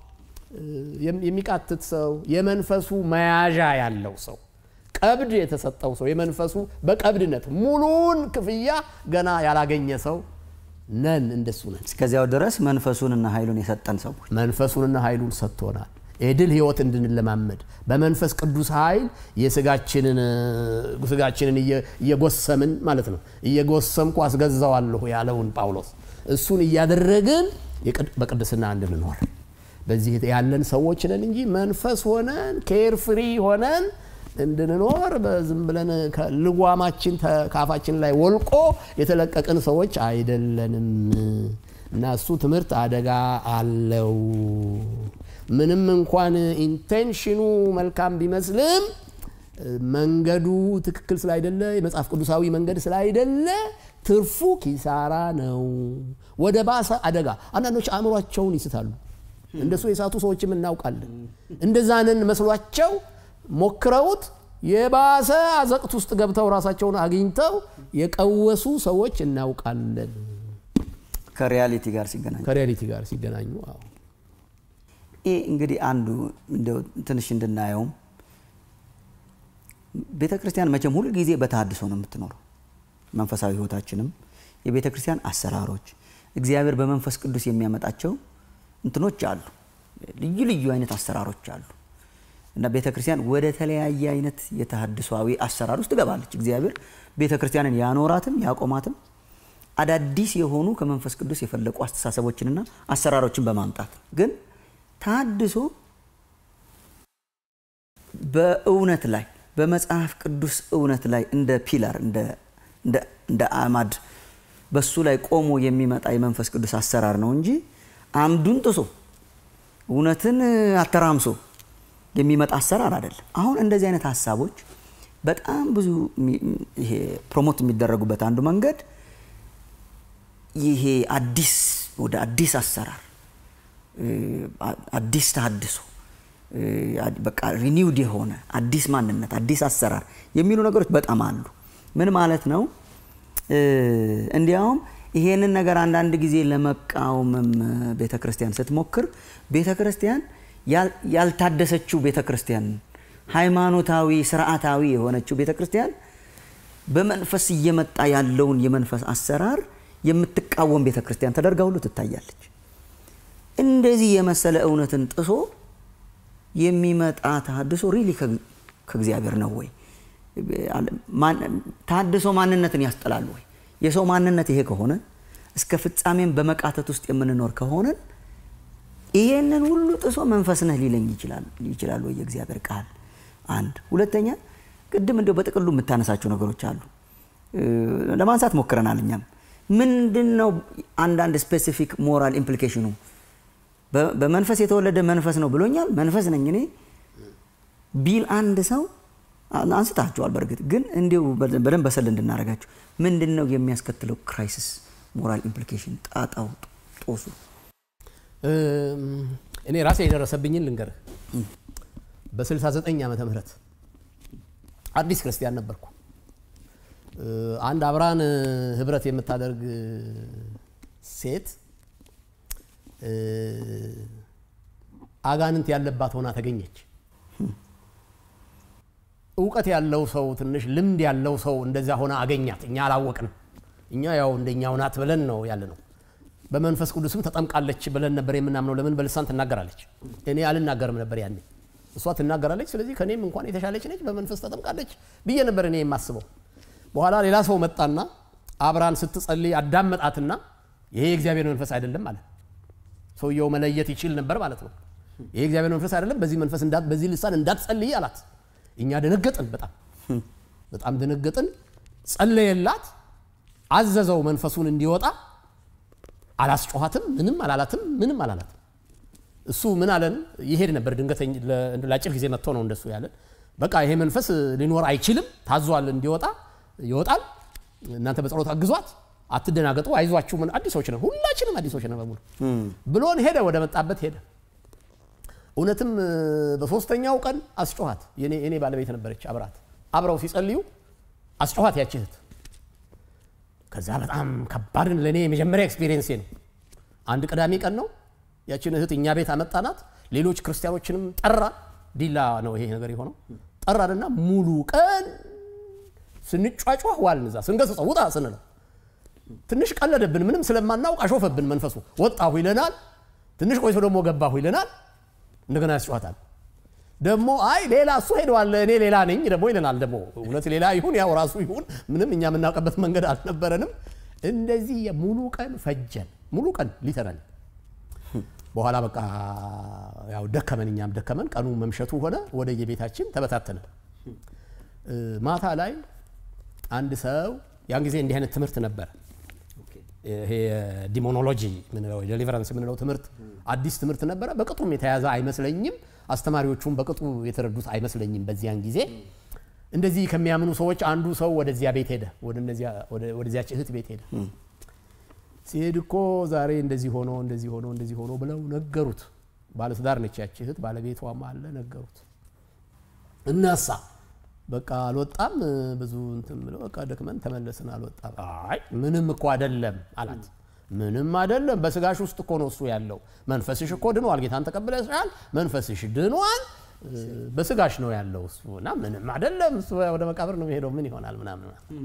የሚቃትት ሰው የመንፈሱ መያዣ ያለው ሰው ቀብድ የተሰጠው ሰው የመንፈሱ በቀብድነት ሙሉን ክፍያ ገና ያላገኘ ሰው ነን እንደሱ ነን እስከዚያው ድረስ መንፈሱንና ኃይሉን የሰጠን ሰዎች መንፈሱንና ኃይሉን ሰጥቶናል የድል ህይወት እንድንለማመድ በመንፈስ ቅዱስ ኃይል የስጋችንን ስጋችንን እየጎሰምን ማለት ነው እየጎሰምኩ አስገዛዋለሁ ያለውን ጳውሎስ እሱን እያደረግን በቅድስና እንድንኖር በዚህ ያለን ሰዎች ነን እንጂ መንፈስ ሆነን ኬር ፍሪ ሆነን እንድንኖር በዝም ብለን ልጓማችን ካፋችን ላይ ወልቆ የተለቀቀን ሰዎች አይደለንም እና እሱ ትምህርት አደጋ አለው ምንም እንኳን ኢንቴንሽኑ መልካም ቢመስልም መንገዱ ትክክል ስላይደለ የመጽሐፍ ቅዱሳዊ መንገድ ስላይደለ ትርፉ ኪሳራ ነው ወደ ባሰ አደጋ አንዳንዶች አእምሯቸውን ይስታሉ እንደሱ የሳቱ ሰዎችም እናውቃለን እንደዛነን መስሏቸው ሞክረውት የባሰ አዘቅት ውስጥ ገብተው ራሳቸውን አግኝተው የቀወሱ ሰዎች እናውቃለን ከሪያሊቲ ጋር ሲገናኙ ከሪያሊቲ ጋር ሲገናኙ አዎ እ እንግዲህ አንዱ እንደው ትንሽ እንድናየው ቤተክርስቲያን መቼም ሁሉ ጊዜ በተሐድሶ ነው የምትኖረው መንፈሳዊ ህይወታችንም የቤተክርስቲያን አሰራሮች እግዚአብሔር በመንፈስ ቅዱስ የሚያመጣቸው እንትኖች አሉ ልዩ ልዩ አይነት አሰራሮች አሉ እና ቤተክርስቲያን ወደ ተለያየ አይነት የተሐድሶአዊ አሰራር ውስጥ ገባለች እግዚአብሔር ቤተክርስቲያንን ያኖራትም ያቆማትም አዳዲስ የሆኑ ከመንፈስ ቅዱስ የፈለቁ አስተሳሰቦችንና አሰራሮችን በማምጣት ግን ተሐድሶ በእውነት ላይ በመጽሐፍ ቅዱስ እውነት ላይ እንደ ፒላር እንደ እንደ እንደ አማድ በሱ ላይ ቆሞ የሚመጣ የመንፈስ ቅዱስ አሰራር ነው እንጂ አምዱን ጥሶ እውነትን አተራምሶ የሚመጣ አሰራር አይደለም አሁን እንደዚህ አይነት ሐሳቦች በጣም ብዙ ይሄ ፕሮሞት የሚደረጉበት አንዱ መንገድ ይሄ አዲስ ወደ አዲስ አሰራር አዲስ ተሐድሶ በቃ ሪኒውድ የሆነ አዲስ ማንነት አዲስ አሰራር የሚሉ ነገሮች በጣም አሉ ምን ማለት ነው እንዲያውም ይሄንን ነገር አንዳንድ ጊዜ ለመቃወም ቤተክርስቲያን ስትሞክር ቤተክርስቲያን ያልታደሰችው ቤተክርስቲያን ሃይማኖታዊ ስርዓታዊ የሆነችው ቤተክርስቲያን በመንፈስ እየመጣ ያለውን የመንፈስ አሰራር የምትቃወም ቤተክርስቲያን ተደርጋ ሁሉ ትታያለች እንደዚህ የመሰለ እውነትን ጥሶ የሚመጣ ተሐድሶ ሪሊ ከእግዚአብሔር ነው ወይ ተሐድሶ ማንነትን ያስጠላል ወይ የሰው ማንነት ይሄ ከሆነ እስከ ፍጻሜም በመቃተት ውስጥ የምንኖር ከሆነ ይሄንን ሁሉ ጥሶ መንፈስ ነህ ሊለኝ ይችላል ይችላል ወይ የእግዚአብሔር ቃል አንድ ሁለተኛ ቅድም እንደው በጥቅሉ የምታነሳቸው ነገሮች አሉ ለማንሳት ሞክረናል እኛም ምንድነው አንዳንድ ስፔሲፊክ ሞራል ኢምፕሊኬሽኑ በመንፈስ የተወለደ መንፈስ ነው ብሎኛል መንፈስ ነኝ እኔ ቢል አንድ ሰው አንስታችኋል በርግጥ ግን እንዴው በደንብ በሰል እንድናረጋቸው ምንድነው የሚያስከትለው ክራይሲስ ሞራል ኢምፕሊኬሽን ጣጣው ጦሱ እኔ ራሴ የደረሰብኝን ልንገር በ69 ዓመተ ምህረት አዲስ ክርስቲያን ነበርኩ አንድ አብራን ህብረት የምታደርግ ሴት አጋንንት ያለባት ሆና ተገኘች ዕውቀት ያለው ሰው ትንሽ ልምድ ያለው ሰው እንደዛ ሆና አገኛት እኛ አላወቅንም እኛ ያው እንደኛው ናት ብለን ነው ያለነው በመንፈስ ቅዱስም ተጠምቃለች ብለን ነበር የምናምነው ለምን በልሳን ትናገራለች እኔ አልናገርም ነበር ያኔ እሷ ትናገራለች ስለዚህ ከኔም እንኳን የተሻለች ነች በመንፈስ ተጠምቃለች ብዬ ነበር እኔ የማስበው በኋላ ሌላ ሰው መጣና አብራን ስትጸልይ አዳመጣትና ይሄ የእግዚአብሔር መንፈስ አይደለም ማለት ሰውየው መለየት ይችላል ነበር ማለት ነው ይሄ የእግዚአብሔር መንፈስ አይደለም በዚህ መንፈስ እንዳት በዚህ ልሳን እንዳትጸልይ አላት እኛ ደነገጥን በጣም በጣም ደነገጥን ጸለየላት አዘዘው መንፈሱን እንዲወጣ አላስጮሃትም ምንም አላላትም ምንም አላላትም እሱ ምን አለን ይሄድ ነበር ድንገተኛ ለአጭር ጊዜ መጥቶ ነው እንደሱ ያለን በቃ ይሄ መንፈስ ሊኖር አይችልም ታዟል እንዲወጣ ይወጣል እናንተ በጸሎት አግዟት አትደናገጡ አይዟችሁ ምን አዲሶች ነው ሁላችንም አዲሶች ነው በሙሉ ብሎን ሄደ ወደ መጣበት ሄደ እውነትም በሶስተኛው ቀን አስጮሃት የኔ እኔ ባለቤት ነበረች አብራት አብራው ሲጸልዩ አስጮሃት ያችህት ከዛ በጣም ከባድ ለኔ የመጀመሪያ ኤክስፒሪየንስ ነው አንድ ቅዳሜ ቀን ነው ያችን እህት እኛ ቤት አመጣናት ሌሎች ክርስቲያኖችንም ጠራ ዲላ ነው ይሄ ነገር የሆነው ጠራልና ሙሉ ቀን ስንጫጫው ዋልንዛ ስንገሰጸው ወጣ ስንለው ትንሽ ቀለደብን ምንም ስለማናውቅ አሾፈብን መንፈሱ ወጣሁ ይለናል ትንሽ ቆይቶ ደግሞ ገባሁ ይለናል እንደገና ያስጨዋታል ደሞ አይ ሌላ እሱ ሄደዋል እኔ ሌላ ነኝ ደሞ ይለናል ደሞ እውነት ሌላ ይሁን ያው ራሱ ይሁን ምንም እኛ የምናውቀበት መንገድ አልነበረንም እንደዚህ ሙሉ ቀን ፈጀን ሙሉ ቀን ሊተራል በኋላ በቃ ያው ደከመን እኛም ደከመን ቀኑ መምሸቱ ሆነ ወደ የቤታችን ተበታተነ ማታ ላይ አንድ ሰው ያን ጊዜ እንዲህ አይነት ትምህርት ነበር ይሄ ዲሞኖሎጂ ምን ነው ዴሊቨራንስ ምን ነው ትምህርት አዲስ ትምህርት ነበር በቅጡም የተያዘ አይመስለኝም አስተማሪዎቹም በቅጡ የተረዱት አይመስለኝም በዚያን ጊዜ እንደዚህ ከሚያምኑ ሰዎች አንዱ ሰው ወደዚያ ቤት ሄደ ወደ እነዚያ ወደዚያ እህት ቤት ሄደ ሲሄድኮ ዛሬ እንደዚህ ሆኖ እንደዚህ ሆኖ እንደዚህ ሆኖ ብለው ነገሩት ባለስዳር ነች ያቺ እህት ባለቤቷም አለ ነገሩት እናሳ በቃ አልወጣም ብዙ እንትን ብለው በቃ ደክመን ተመለስን አልወጣም አይ ምንም እኮ አይደለም አላት ምንም አይደለም በስጋሽ ውስጥ እኮ ነው እሱ ያለው መንፈስሽ እኮ ድኗል ጌታን ተቀበለሻል መንፈስሽ ድኗል በስጋሽ ነው ያለው እሱና ምንም አይደለም እሱ ወደ መቃብር ነው የሚሄደው ምን ይሆናል ምናምን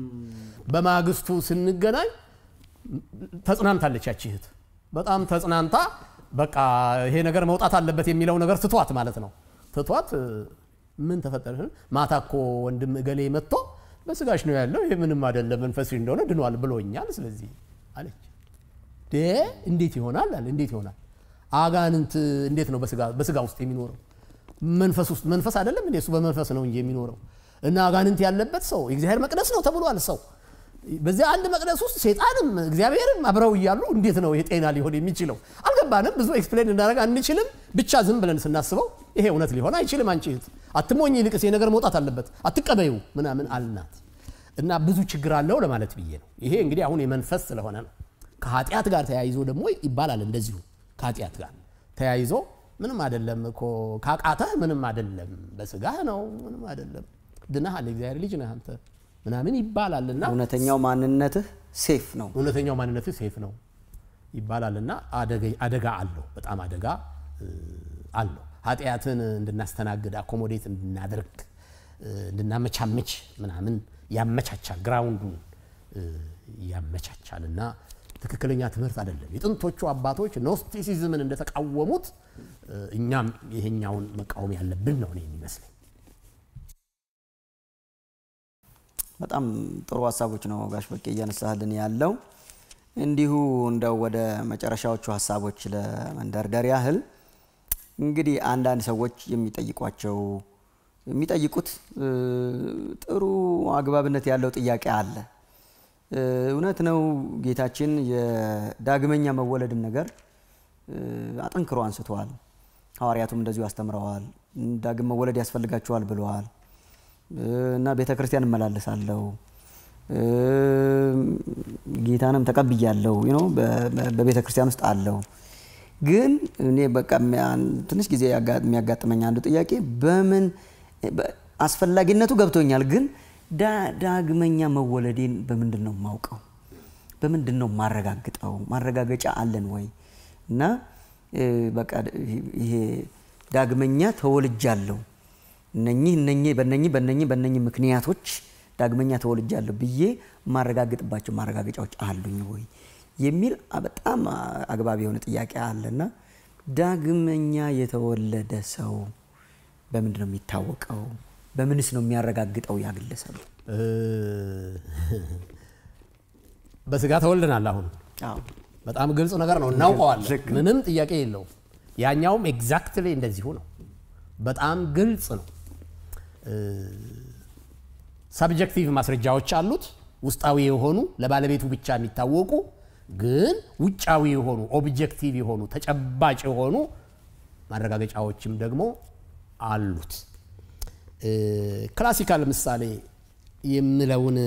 በማግስቱ ስንገናኝ ተጽናንታለች ያቺ እህት በጣም ተጽናንታ በቃ ይሄ ነገር መውጣት አለበት የሚለው ነገር ትቷት ማለት ነው ትቷት ምን ተፈጠረ ማታኮ ወንድም እገሌ መጥቶ በስጋሽ ነው ያለው ይሄ ምንም አይደለም መንፈስሽ እንደሆነ ድኗል ብሎኛል ስለዚህ አለች ደ እንዴት ይሆናል አለ እንዴት ይሆናል አጋንንት እንዴት ነው በስጋ በስጋ ውስጥ የሚኖረው መንፈስ ውስጥ መንፈስ አይደለም እንዴ እሱ በመንፈስ ነው እንጂ የሚኖረው እና አጋንንት ያለበት ሰው እግዚአብሔር መቅደስ ነው ተብሏል ሰው በዚህ አንድ መቅደስ ውስጥ ሰይጣንም እግዚአብሔርም አብረው ይያሉ እንዴት ነው የጤና ሊሆን የሚችለው አልገባንም ብዙ ኤክስፕሌን እንዳደረጋ አንችልም ብቻ ዝም ብለን ስናስበው ይሄ እውነት ሊሆን አይችልም አንቺ አትሞኝ ይልቅስ የነገር መውጣት አለበት አትቀበዩ ምናምን አልናት እና ብዙ ችግር አለው ለማለት ብዬ ነው ይሄ እንግዲህ አሁን የመንፈስ ስለሆነ ነው ከኃጢያት ጋር ተያይዞ ደግሞ ይባላል እንደዚሁ ከኃጢያት ጋር ተያይዞ ምንም አይደለም እኮ ካቃተህ ምንም አይደለም በስጋህ ነው ምንም አይደለም ድነሃል እግዚአብሔር ልጅ ነህ አንተ ምናምን ይባላልና እውነተኛው ማንነትህ ሴፍ ነው እውነተኛው ማንነትህ ሴፍ ነው ይባላልና አደጋ አደጋ አለው በጣም አደጋ አለው ኃጢያትን እንድናስተናግድ አኮሞዴት እንድናደርግ እንድናመቻመች ምናምን ያመቻቻል ግራውንዱን ያመቻቻልና ትክክለኛ ትምህርት አይደለም የጥንቶቹ አባቶች ኖስቲሲዝምን እንደተቃወሙት እኛም ይሄኛውን መቃወም ያለብን ነው የሚመስለኝ በጣም ጥሩ ሐሳቦች ነው ጋሽ በቄ እያነሳልን ያለው እንዲሁ እንደው ወደ መጨረሻዎቹ ሐሳቦች ለመንደርደር ያህል እንግዲህ አንዳንድ ሰዎች የሚጠይቋቸው የሚጠይቁት ጥሩ አግባብነት ያለው ጥያቄ አለ እውነት ነው ጌታችን የዳግመኛ መወለድን ነገር አጠንክሮ አንስተዋል ሐዋርያቱም እንደዚሁ አስተምረዋል ዳግም መወለድ ያስፈልጋቸዋል ብለዋል እና ቤተክርስቲያን መላለሳለው ጌታንም ተቀብያለሁ you know በቤተክርስቲያን ውስጥ አለው ግን እኔ በቃ ትንሽ ጊዜ የሚያጋጥመኝ አንዱ ጥያቄ በምን አስፈላጊነቱ ገብቶኛል ግን ዳግመኛ መወለዴን በምንድነው ማውቀው በምንድነው ማረጋግጠው ማረጋገጫ አለን ወይ እና በቃ ይሄ ዳግመኛ ተወልጃለሁ ነኚህ ነኚህ በነኚህ በነኚህ በነኚህ ምክንያቶች ዳግመኛ ተወልጃለሁ ብዬ ማረጋግጥባቸው ማረጋገጫዎች አሉኝ ወይ የሚል በጣም አግባብ የሆነ ጥያቄ አለና ዳግመኛ የተወለደ ሰው በምንድነው የሚታወቀው በምንስ ነው የሚያረጋግጠው ያግለሰብ በስጋ ተወልደናል አሁን አዎ በጣም ግልጽ ነገር ነው እናውቀዋለን ምንም ጥያቄ የለው ያኛውም ኤግዛክትሊ እንደዚሁ ነው በጣም ግልጽ ነው ሰብጀክቲቭ ማስረጃዎች አሉት ውስጣዊ የሆኑ ለባለቤቱ ብቻ የሚታወቁ ግን ውጫዊ የሆኑ ኦብጀክቲቭ የሆኑ ተጨባጭ የሆኑ ማረጋገጫዎችም ደግሞ አሉት ክላሲካል ምሳሌ የምለውን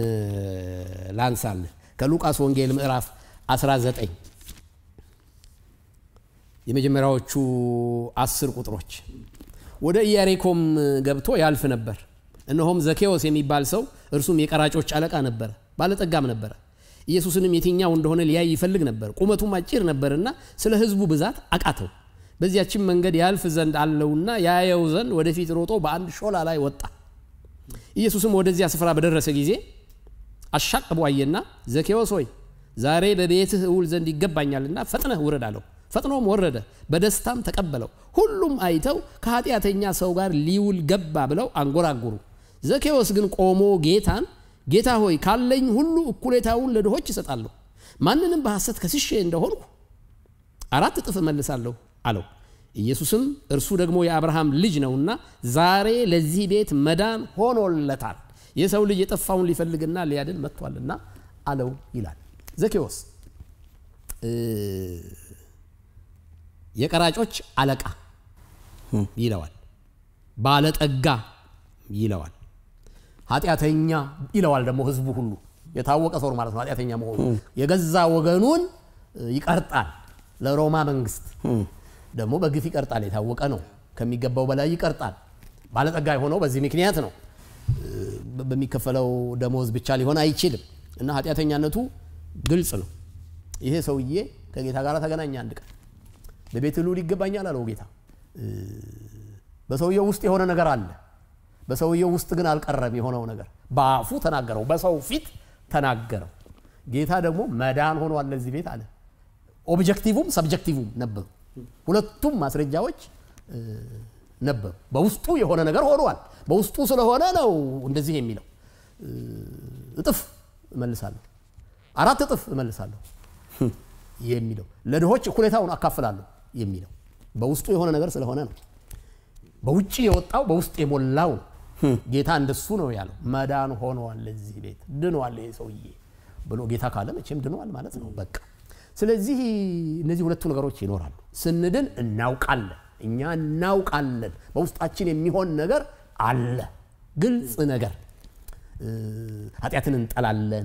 ላንሳል ከሉቃስ ወንጌል ምዕራፍ አስራ ዘጠኝ የመጀመሪያዎቹ አስር ቁጥሮች ወደ ኢያሪኮም ገብቶ ያልፍ ነበር እነሆም ዘኬዎስ የሚባል ሰው እርሱም የቀራጮች አለቃ ነበር ባለጠጋም ነበር ኢየሱስንም የትኛው እንደሆነ ሊያይ ይፈልግ ነበር ቁመቱም አጭር ነበርና ስለ ህዝቡ ብዛት አቃተው በዚያችም መንገድ ያልፍ ዘንድ አለውና ያየው ዘንድ ወደፊት ሮጦ በአንድ ሾላ ላይ ወጣ ኢየሱስም ወደዚያ ስፍራ በደረሰ ጊዜ አሻቅቦ አየና ዘኬዎስ ሆይ ዛሬ በቤትህ እውል ዘንድ ይገባኛልና ፈጥነህ ውረድ አለው ፈጥኖም ወረደ በደስታም ተቀበለው ሁሉም አይተው ከኃጢአተኛ ሰው ጋር ሊውል ገባ ብለው አንጎራጉሩ ዘኬዎስ ግን ቆሞ ጌታን ጌታ ሆይ ካለኝ ሁሉ እኩሌታውን ለድሆች እሰጣለሁ ማንንም በሐሰት ከስሼ እንደሆንኩ አራት እጥፍ መልሳለሁ አለው ኢየሱስም እርሱ ደግሞ የአብርሃም ልጅ ነውና ዛሬ ለዚህ ቤት መዳን ሆኖለታል የሰው ልጅ የጠፋውን ሊፈልግና ሊያድን መጥቷልና አለው ይላል ዘኬዎስ የቀራጮች አለቃ ይለዋል ባለጠጋ ይለዋል ኃጢአተኛ ይለዋል ደግሞ ህዝቡ ሁሉ የታወቀ ሰው ማለት ነው ኃጢአተኛ መሆኑ የገዛ ወገኑን ይቀርጣል ለሮማ መንግስት ደግሞ በግፍ ይቀርጣል የታወቀ ነው ከሚገባው በላይ ይቀርጣል ባለጠጋ የሆነው በዚህ ምክንያት ነው በሚከፈለው ደሞዝ ብቻ ሊሆን አይችልም እና ኃጢአተኛነቱ ግልጽ ነው ይሄ ሰውዬ ከጌታ ጋር ተገናኘ አንድ ቀን በቤት ሁሉ ይገባኛል አለው ጌታ በሰውየው ውስጥ የሆነ ነገር አለ በሰውየው ውስጥ ግን አልቀረም የሆነው ነገር ባፉ ተናገረው በሰው ፊት ተናገረው ጌታ ደግሞ መዳን ሆኗል ለዚህ ቤት አለ ኦብጀክቲቭም ሰብጀክቲቭም ነበር ሁለቱም ማስረጃዎች ነበር በውስጡ የሆነ ነገር ሆኗል በውስጡ ስለሆነ ነው እንደዚህ የሚለው እጥፍ መልሳለሁ አራት እጥፍ መልሳለሁ የሚለው ለድሆች እኩሌታውን አካፍላለሁ የሚለው በውስጡ የሆነ ነገር ስለሆነ ነው በውጪ የወጣው በውስጥ የሞላው ጌታ እንደሱ ነው ያለው መዳን ሆኗል ለዚህ ቤት ድኗል ለሰውዬ ብሎ ጌታ ካለ መቼም ድኗል ማለት ነው በቃ ስለዚህ እነዚህ ሁለቱ ነገሮች ይኖራሉ ስንድን እናውቃለን እኛ እናውቃለን በውስጣችን የሚሆን ነገር አለ ግልጽ ነገር ኃጢአትን እንጠላለን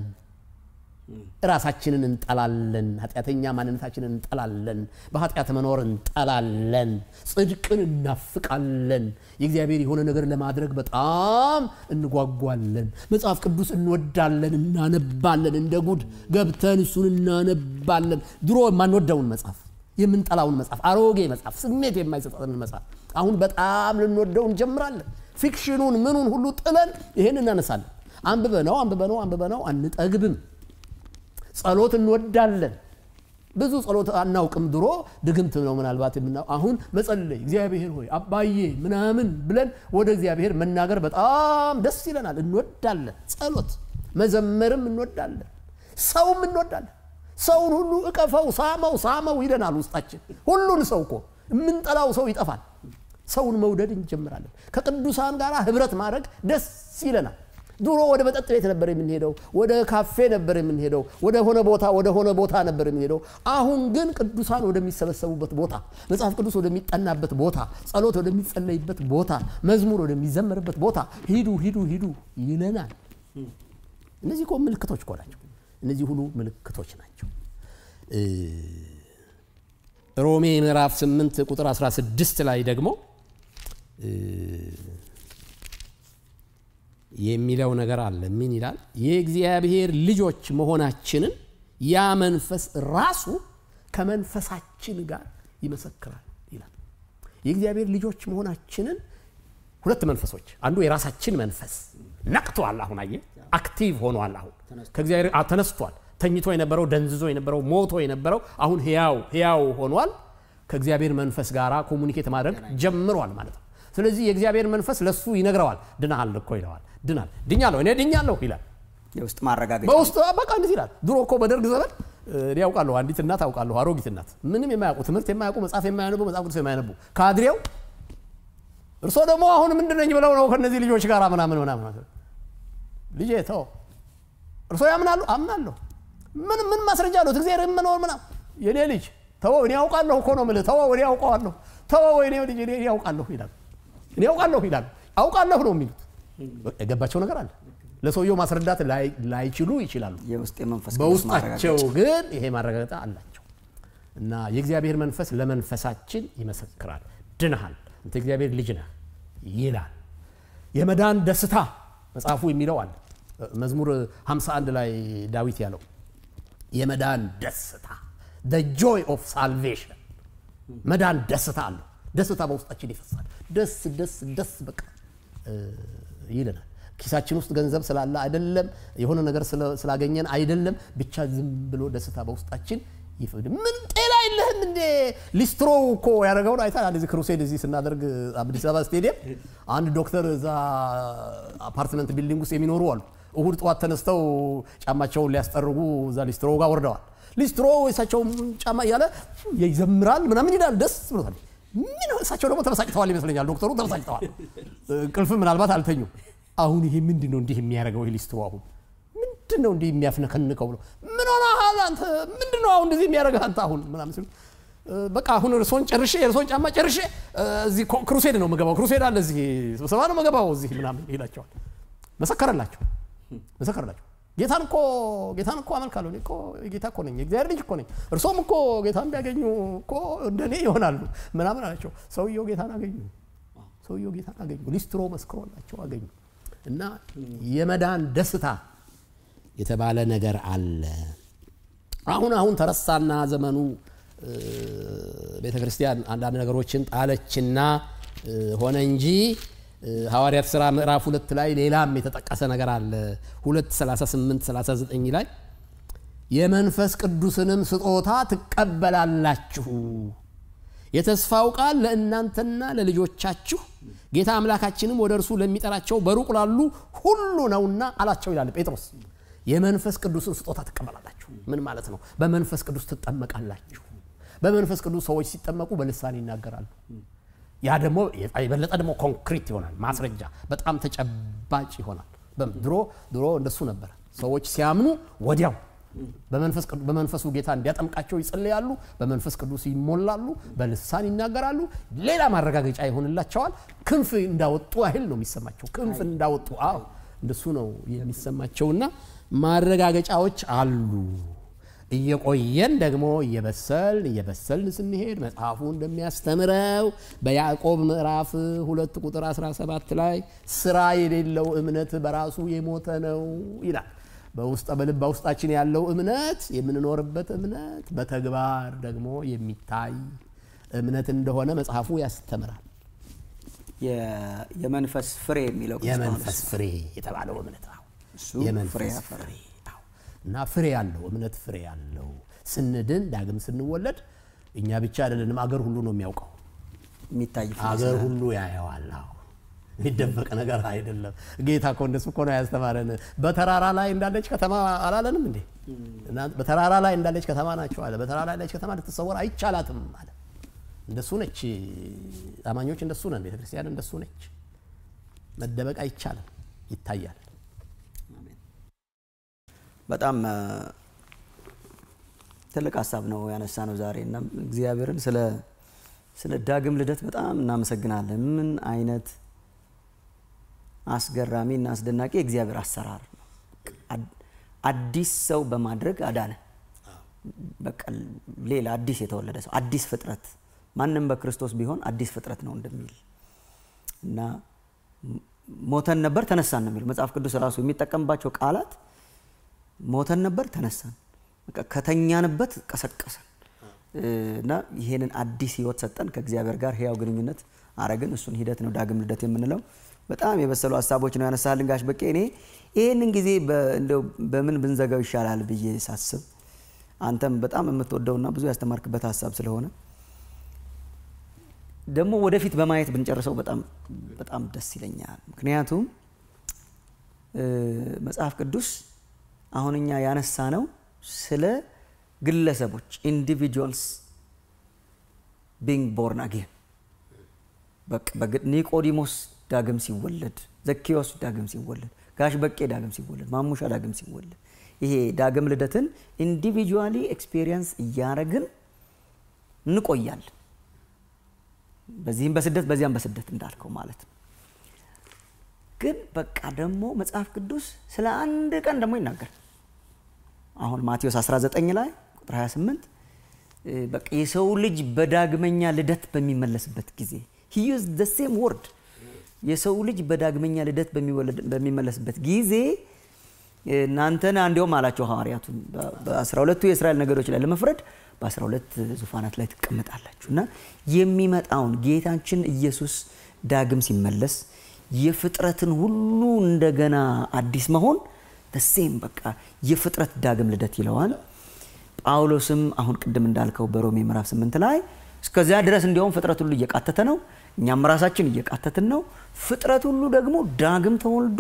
ራሳችንን እንጠላለን ኃጢአተኛ ማንነታችንን እንጠላለን በኃጢአት መኖር እንጠላለን ጽድቅን እናፍቃለን የእግዚአብሔር የሆነ ነገር ለማድረግ በጣም እንጓጓለን መጽሐፍ ቅዱስ እንወዳለን እናነባለን እንደ ጉድ ገብተን እሱን እናነባለን ድሮ ማንወደውን መጽሐፍ የምንጠላውን መጽሐፍ አሮጌ መጽሐፍ ስሜት የማይሰጠን መጽሐፍ አሁን በጣም ልንወደው እንጀምራለን ፊክሽኑን ምኑን ሁሉ ጥለን ይሄን እናነሳለን አንብበነው አንብበነው አንብበነው አንጠግብም ጸሎት እንወዳለን ብዙ ጸሎት አናውቅም ድሮ ድግምት ነው ምናልባት የምናው አሁን መጸለይ እግዚአብሔር ሆይ አባዬ ምናምን ብለን ወደ እግዚአብሔር መናገር በጣም ደስ ይለናል እንወዳለን ጸሎት መዘመርም እንወዳለን ሰውም እንወዳለን ሰውን ሁሉ እቀፈው ሳመው ሳመው ይለናል ውስጣችን ሁሉን ሰው እኮ ምንጠላው ሰው ይጠፋል ሰውን መውደድ እንጀምራለን ከቅዱሳን ጋር ህብረት ማድረግ ደስ ይለናል ድሮ ወደ መጠጥ ቤት ነበር የምንሄደው ወደ ካፌ ነበር የምንሄደው ወደ ሆነ ቦታ ወደ ሆነ ቦታ ነበር የምንሄደው አሁን ግን ቅዱሳን ወደሚሰበሰቡበት ቦታ መጽሐፍ ቅዱስ ወደሚጠናበት ቦታ ጸሎት ወደሚጸለይበት ቦታ መዝሙር ወደሚዘመርበት ቦታ ሂዱ ሂዱ ሂዱ ይለናል እነዚህ እኮ ምልክቶች እኮ ናቸው እነዚህ ሁሉ ምልክቶች ናቸው ሮሜ ምዕራፍ ስምንት ቁጥር አስራ ስድስት ላይ ደግሞ የሚለው ነገር አለ ምን ይላል የእግዚአብሔር ልጆች መሆናችንን ያ መንፈስ ራሱ ከመንፈሳችን ጋር ይመሰክራል ይላል የእግዚአብሔር ልጆች መሆናችንን ሁለት መንፈሶች አንዱ የራሳችን መንፈስ ነቅቷል አሁን አየ አክቲቭ ሆኗል አሁን ከእግዚአብሔር ተነስቷል ተኝቶ የነበረው ደንዝዞ የነበረው ሞቶ የነበረው አሁን ሕያው ሕያው ሆኗል ከእግዚአብሔር መንፈስ ጋር ኮሙኒኬት ማድረግ ጀምሯል ማለት ነው ስለዚህ የእግዚአብሔር መንፈስ ለሱ ይነግረዋል ድናል እኮ ይለዋል ድናል ድኛለሁ እኔ ድኛለሁ ይላል የውስጥ ማረጋገጫ በውስጥ በቃ እንዴት ይላል ድሮ እኮ በደርግ ዘመን ያውቃለሁ አንዲት እናት አውቃለሁ አሮጊት እናት ምንም የማያውቁ ትምህርት የማያውቁ መጽሐፍ የማያነቡ መጽሐፍ ቅዱስ የማያነቡ ካድሬው እርሶ ደግሞ አሁን ምንድነኝ ብለው ነው ከነዚህ ልጆች ጋር ምናምን ምናምን ልጄ ተው እርሶ ያምናሉ አምናለሁ ምን ምን ማስረጃ አለው እግዚአብሔር መኖር ምናምን የኔ ልጅ ተው እኔ ያውቃለሁ እኮ ነው ማለት ተው እኔ ያውቃለሁ ተው እኔ ልጅ እኔ ያውቃለሁ ይላል እኔ ያውቃለሁ ይላል አውቃለሁ ነው የሚሉት የገባቸው ነገር አለ ለሰውየው ማስረዳት ላይ ላይችሉ ይችላሉ የውስጥ መንፈስ በውስጣቸው ግን ይሄ ማረጋገጫ አላቸው እና የእግዚአብሔር መንፈስ ለመንፈሳችን ይመሰክራል ድነሃል አንተ እግዚአብሔር ልጅ ነህ ይላል የመዳን ደስታ መጽሐፉ የሚለው አለ መዝሙር ሃምሳ አንድ ላይ ዳዊት ያለው የመዳን ደስታ the joy of salvation መዳን ደስታ አለ ደስታ በውስጣችን ይፈሳል ደስ ደስ ደስ በቃ ይለናል ኪሳችን ውስጥ ገንዘብ ስላለ አይደለም የሆነ ነገር ስላገኘን አይደለም ብቻ ዝም ብሎ ደስታ በውስጣችን ይፈድ ምን ጤና የለህም እንዴ ሊስትሮ እኮ ያደረገው አይታል አንድ ክሩሴድ እዚህ ስናደርግ አዲስ አበባ ስቴዲየም አንድ ዶክተር እዛ አፓርትመንት ቢልዲንግ ውስጥ የሚኖሩ አሉ እሁድ ጧት ተነስተው ጫማቸውን ሊያስጠርጉ እዛ ሊስትሮ ጋር ወርደዋል ሊስትሮ እሳቸው ጫማ ያለ ይዘምራል ምናምን ይላል ደስ ብሎታል ምን እሳቸው ደግሞ ተበሳጭተዋል ይመስለኛል ዶክተሩ ተበሳጭተዋል ቅልፍ ምናልባት አልተኙ አሁን ይሄ ምንድነው እንዲህ የሚያደርገው ሊስትሮ አሁን ምንድነው እንዲህ የሚያፍነከንከው ብሎ ምን ሆነ አንተ ምንድነው አሁን እንደዚህ የሚያደርገው አንተ አሁን ምናምን ሲሉ በቃ አሁን እርሶን ጨርሼ እርሶን ጫማ ጨርሼ እዚህ ክሩሴድ ነው መገባው ክሩሴድ አለ እዚህ ስብሰባ ነው መገባው እዚህ ምናምን ይላቸዋል መሰከረላቸው መሰከረላቸው ጌታን እኮ ጌታን እኮ አመልካለሁ እኔ እኮ ጌታ እኮ ነኝ እግዚአብሔር ልጅ እኮ ነኝ እርሶም እኮ ጌታን ቢያገኙ እኮ እንደኔ ይሆናሉ ምናምን አላቸው ሰውየው ጌታን አገኙ ሰውየው ጌታን አገኙ ሊስትሮ መስክሮላቸው አገኙ እና የመዳን ደስታ የተባለ ነገር አለ አሁን አሁን ተረሳና ዘመኑ ቤተክርስቲያን አንዳንድ ነገሮችን ጣለችና ሆነ እንጂ ሐዋርያት ሥራ ምዕራፍ ሁለት ላይ ሌላም የተጠቀሰ ነገር አለ ሁለት ሰላሳ ስምንት ሰላሳ ዘጠኝ ላይ የመንፈስ ቅዱስንም ስጦታ ትቀበላላችሁ የተስፋው ቃል ለእናንተና ለልጆቻችሁ ጌታ አምላካችንም ወደ እርሱ ለሚጠራቸው በሩቅ ላሉ ሁሉ ነውና አላቸው ይላል ጴጥሮስ የመንፈስ ቅዱስን ስጦታ ትቀበላላችሁ ምን ማለት ነው በመንፈስ ቅዱስ ትጠመቃላችሁ በመንፈስ ቅዱስ ሰዎች ሲጠመቁ በልሳን ይናገራሉ ያ ደግሞ የበለጠ ደግሞ ኮንክሪት ይሆናል ማስረጃ በጣም ተጨባጭ ይሆናል ድሮ ድሮ እንደሱ ነበር ሰዎች ሲያምኑ ወዲያው በመንፈስ ቅዱስ በመንፈሱ ጌታ እንዲያጠምቃቸው ይጸልያሉ በመንፈስ ቅዱስ ይሞላሉ በልሳን ይናገራሉ ሌላ ማረጋገጫ ይሆንላቸዋል ክንፍ እንዳወጡ አይል ነው የሚሰማቸው ክንፍ እንዳወጡ አዎ እንደሱ ነው የሚሰማቸውና ማረጋገጫዎች አሉ እየቆየን ደግሞ እየበሰል እየበሰል ስንሄድ መጽሐፉ እንደሚያስተምረው በያዕቆብ ምዕራፍ ሁለት ቁጥር አስራ ሰባት ላይ ስራ የሌለው እምነት በራሱ የሞተ ነው ይላል በውስጥ በልብ ውስጣችን ያለው እምነት የምንኖርበት እምነት በተግባር ደግሞ የሚታይ እምነት እንደሆነ መጽሐፉ ያስተምራል የመንፈስ ፍሬ የሚለው የመንፈስ ፍሬ የተባለው እምነት ነው የመንፈስ ፍሬ እና ፍሬ ያለው እምነት ፍሬ ያለው ስንድን ዳግም ስንወለድ እኛ ብቻ አይደለንም አገር ሁሉ ነው የሚያውቀው የሚታይ አገር ሁሉ ያያዋል የሚደበቅ ነገር አይደለም ጌታ እኮ እንደሱ እኮ ነው ያስተማረን በተራራ ላይ እንዳለች ከተማ አላለንም እንዴ እና በተራራ ላይ እንዳለች ከተማ ናቸው አለ በተራራ ላይ እንዳለች ከተማ ልትሰወር አይቻላትም አለ እንደሱ ነች አማኞች እንደሱ ነን ቤተክርስቲያን እንደሱ ነች መደበቅ አይቻልም ይታያል በጣም ትልቅ ሐሳብ ነው ያነሳነው ዛሬና እግዚአብሔርን ስለ ስለ ዳግም ልደት በጣም እናመሰግናለን ምን አይነት አስገራሚና አስደናቂ እግዚአብሔር አሰራር ነው አዲስ ሰው በማድረግ አዳነ በቃ ሌላ አዲስ የተወለደ ሰው አዲስ ፍጥረት ማንንም በክርስቶስ ቢሆን አዲስ ፍጥረት ነው እንደሚል እና ሞተን ነበር ተነሳን ነው የሚለው መጽሐፍ ቅዱስ ራሱ የሚጠቀምባቸው ቃላት ሞተን ነበር ተነሳን በቃ ከተኛንበት ቀሰቀሰን እና ይሄንን አዲስ ህይወት ሰጠን ከእግዚአብሔር ጋር ህያው ግንኙነት አረግን እሱን ሂደት ነው ዳግም ልደት የምንለው በጣም የበሰሉ ሐሳቦች ነው ያነሳልን ጋሽ በቄ እኔ ይሄንን ጊዜ እንደው በምን ብንዘጋው ይሻላል ብዬ ሳስብ አንተም በጣም የምትወደውና ብዙ ያስተማርክበት ሐሳብ ስለሆነ ደግሞ ወደፊት በማየት ብንጨርሰው በጣም በጣም ደስ ይለኛል ምክንያቱም መጽሐፍ ቅዱስ አሁንኛ ያነሳ ነው ስለ ግለሰቦች ኢንዲቪጁዋልስ being born again በቃ ኒቆዲሞስ ዳግም ሲወለድ ዘኪዮስ ዳግም ሲወለድ ጋሽ በቄ ዳግም ሲወለድ ማሙሻ ዳግም ሲወለድ ይሄ ዳግም ልደትን ኢንዲቪጁዋሊ ኤክስፒሪየንስ ያረግን እንቆያል በዚህም በስደት በዚያም በስደት እንዳልከው ማለት ነው ግን በቃ ደግሞ መጽሐፍ ቅዱስ ስለ አንድ ቀን ደግሞ ይናገር አሁን ማቴዎስ አስራ ዘጠኝ ላይ ቁጥር ሃያ ስምንት በቃ የሰው ልጅ በዳግመኛ ልደት በሚመለስበት ጊዜ he used the same word የሰው ልጅ በዳግመኛ ልደት በሚመለስበት ጊዜ እናንተና እንዲያውም አላቸው ሐዋርያቱን በ12ቱ የእስራኤል ነገዶች ላይ ለመፍረድ በ12 ዙፋናት ላይ ተቀመጣላችሁና የሚመጣውን ጌታችን ኢየሱስ ዳግም ሲመለስ የፍጥረትን ሁሉ እንደገና አዲስ መሆን the same በቃ የፍጥረት ዳግም ልደት ይለዋል ጳውሎስም አሁን ቅድም እንዳልከው በሮሜ ምዕራፍ ስምንት ላይ እስከዚያ ድረስ እንዲያውም ፍጥረት ሁሉ እየቃተተ ነው እኛም ራሳችን እየቃተትን ነው ፍጥረት ሁሉ ደግሞ ዳግም ተወልዶ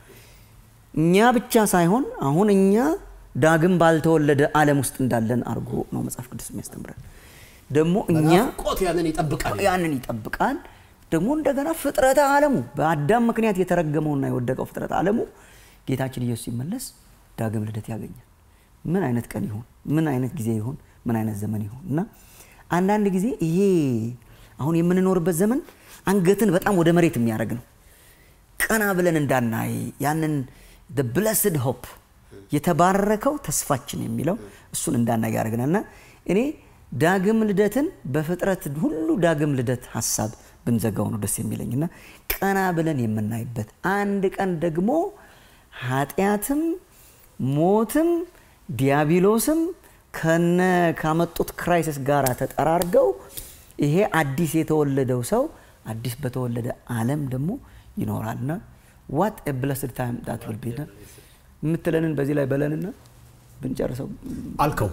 እኛ ብቻ ሳይሆን አሁን እኛ ዳግም ባልተወለደ ዓለም ውስጥ እንዳለን አርጎ ነው መጽሐፍ ቅዱስ የሚያስተምረን ደግሞ እኛ ቆት ያንን ይጠብቃል ያንን ይጠብቃል ደግሞ እንደገና ፍጥረተ ዓለሙ በአዳም ምክንያት የተረገመውና የወደቀው ፍጥረተ ዓለሙ ጌታችን ኢየሱስ ሲመለስ ዳግም ልደት ያገኛል ምን አይነት ቀን ይሁን ምን አይነት ጊዜ ይሁን ምን አይነት ዘመን ይሁን እና አንዳንድ ጊዜ ይሄ አሁን የምንኖርበት ዘመን አንገትን በጣም ወደ መሬት የሚያረግ ነው ቀና ብለን እንዳናይ ያንን the blessed hope የተባረከው ተስፋችን የሚለው እሱን እንዳናይ ያረጋልና እኔ ዳግም ልደትን በፍጥረት ሁሉ ዳግም ልደት ሐሳብ ብንዘጋው ነው ደስ የሚለኝና ቀና ብለን የምናይበት አንድ ቀን ደግሞ ኃጢያትም ሞትም ዲያብሎስም ከነ ካመጡት ክራይሲስ ጋር ተጠራርገው ይሄ አዲስ የተወለደው ሰው አዲስ በተወለደ ዓለም ደግሞ ይኖራልና what a blessed time that will be ምትለንን በዚህ ላይ በለንና ብንጨርሰው አልከው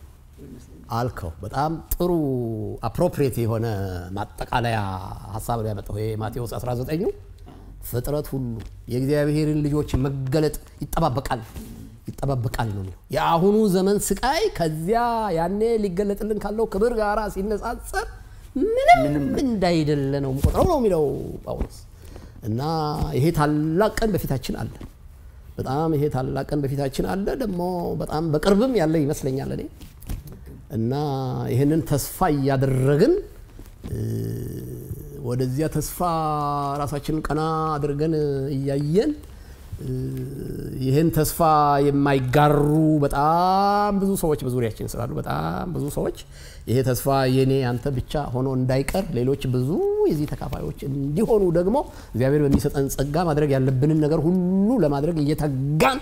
አልከው በጣም ጥሩ appropriate የሆነ ማጠቃለያ ሐሳብ ላይ ያመጣው ይሄ ማቴዎስ አስራ ዘጠኝ ፍጥረት ሁሉ የእግዚአብሔርን ልጆች መገለጥ ይጠባበቃል ይጠባበቃል ነው የአሁኑ ዘመን ስቃይ ከዚያ ያኔ ሊገለጥልን ካለው ክብር ጋራ ሲነጻጸር ምንም እንዳይደለ ነው ቆጥረው ነው የሚለው ጳውሎስ እና ይሄ ታላቅ ቀን በፊታችን አለ በጣም ይሄ ታላቅ ቀን በፊታችን አለ ደግሞ በጣም በቅርብም ያለ ይመስለኛል እኔ እና ይሄንን ተስፋ ያደረግን ወደዚያ ተስፋ ራሳችንን ቀና አድርገን ያያየን ይሄን ተስፋ የማይጋሩ በጣም ብዙ ሰዎች በዙሪያችን ስላሉ በጣም ብዙ ሰዎች ይሄ ተስፋ የኔ አንተ ብቻ ሆኖ እንዳይቀር ሌሎች ብዙ የዚህ ተካፋዮች እንዲሆኑ ደግሞ እግዚአብሔር በሚሰጠን ጸጋ ማድረግ ያለብንን ነገር ሁሉ ለማድረግ እየተጋን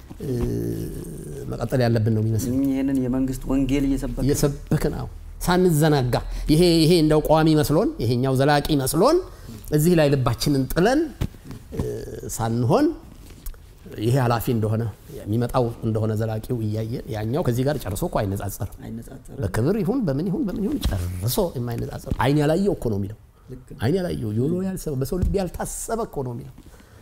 መቀጠል ያለብን ነው የሚመስል ይሄንን የመንግስት ወንጌል እየሰበከ እየሰበከን ነው ሳንዘናጋ ይሄ ይሄ እንደው ቋሚ መስሎን ይሄኛው ዘላቂ መስሎን እዚህ ላይ ልባችንን ጥለን ሳንሆን ይሄ ሐላፊ እንደሆነ የሚመጣው እንደሆነ ዘላቂው ይያየን ያኛው ከዚህ ጋር ጨርሶ እኮ አይነጻጸር አይነጻጸር በክብር ይሁን በምን ይሁን በምን ይሁን ጨርሶ የማይነጻጸር አይን ያላየው እኮ ነው የሚለው አይን ያላየው ጆሮ ያልሰበ በሰው ልብ ያልታሰበ እኮ ነው የሚለው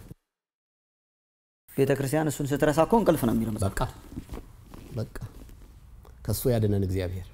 ቤተክርስቲያን እሱን ስትረሳ እኮ እንቅልፍ ነው የሚለው በቃ በቃ ከሱ ያድነን እግዚአብሔር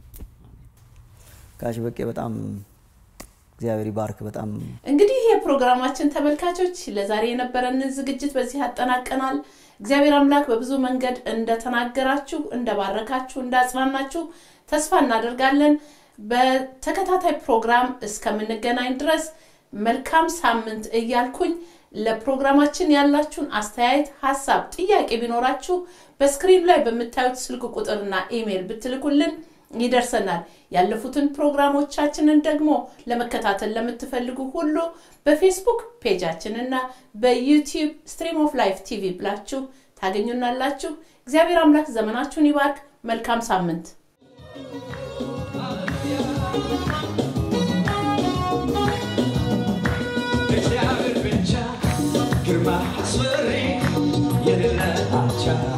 ካሽ በቃ በጣም እግዚአብሔር ይባርክ በጣም እንግዲህ የፕሮግራማችን ተመልካቾች ለዛሬ የነበረን ዝግጅት በዚህ አጠናቀናል እግዚአብሔር አምላክ በብዙ መንገድ እንደተናገራችሁ እንደባረካችሁ እንዳጽናናችሁ ተስፋ እናደርጋለን በተከታታይ ፕሮግራም እስከምንገናኝ ድረስ መልካም ሳምንት እያልኩኝ ለፕሮግራማችን ያላችሁን አስተያየት ሐሳብ ጥያቄ ቢኖራችሁ በስክሪን ላይ በመታዩት ስልክ ቁጥርና ኢሜል ብትልኩልን ይደርሰናል ያለፉትን ፕሮግራሞቻችንን ደግሞ ለመከታተል ለምትፈልጉ ሁሉ በፌስቡክ ፔጃችንና በዩቲዩብ ስትሪም ኦፍ ላይፍ ቲቪ ብላችሁ ታገኙናላችሁ እግዚአብሔር አምላክ ዘመናችሁን ይባርክ መልካም ሳምንት ግርማ አስፈሪ የሌለ አቻ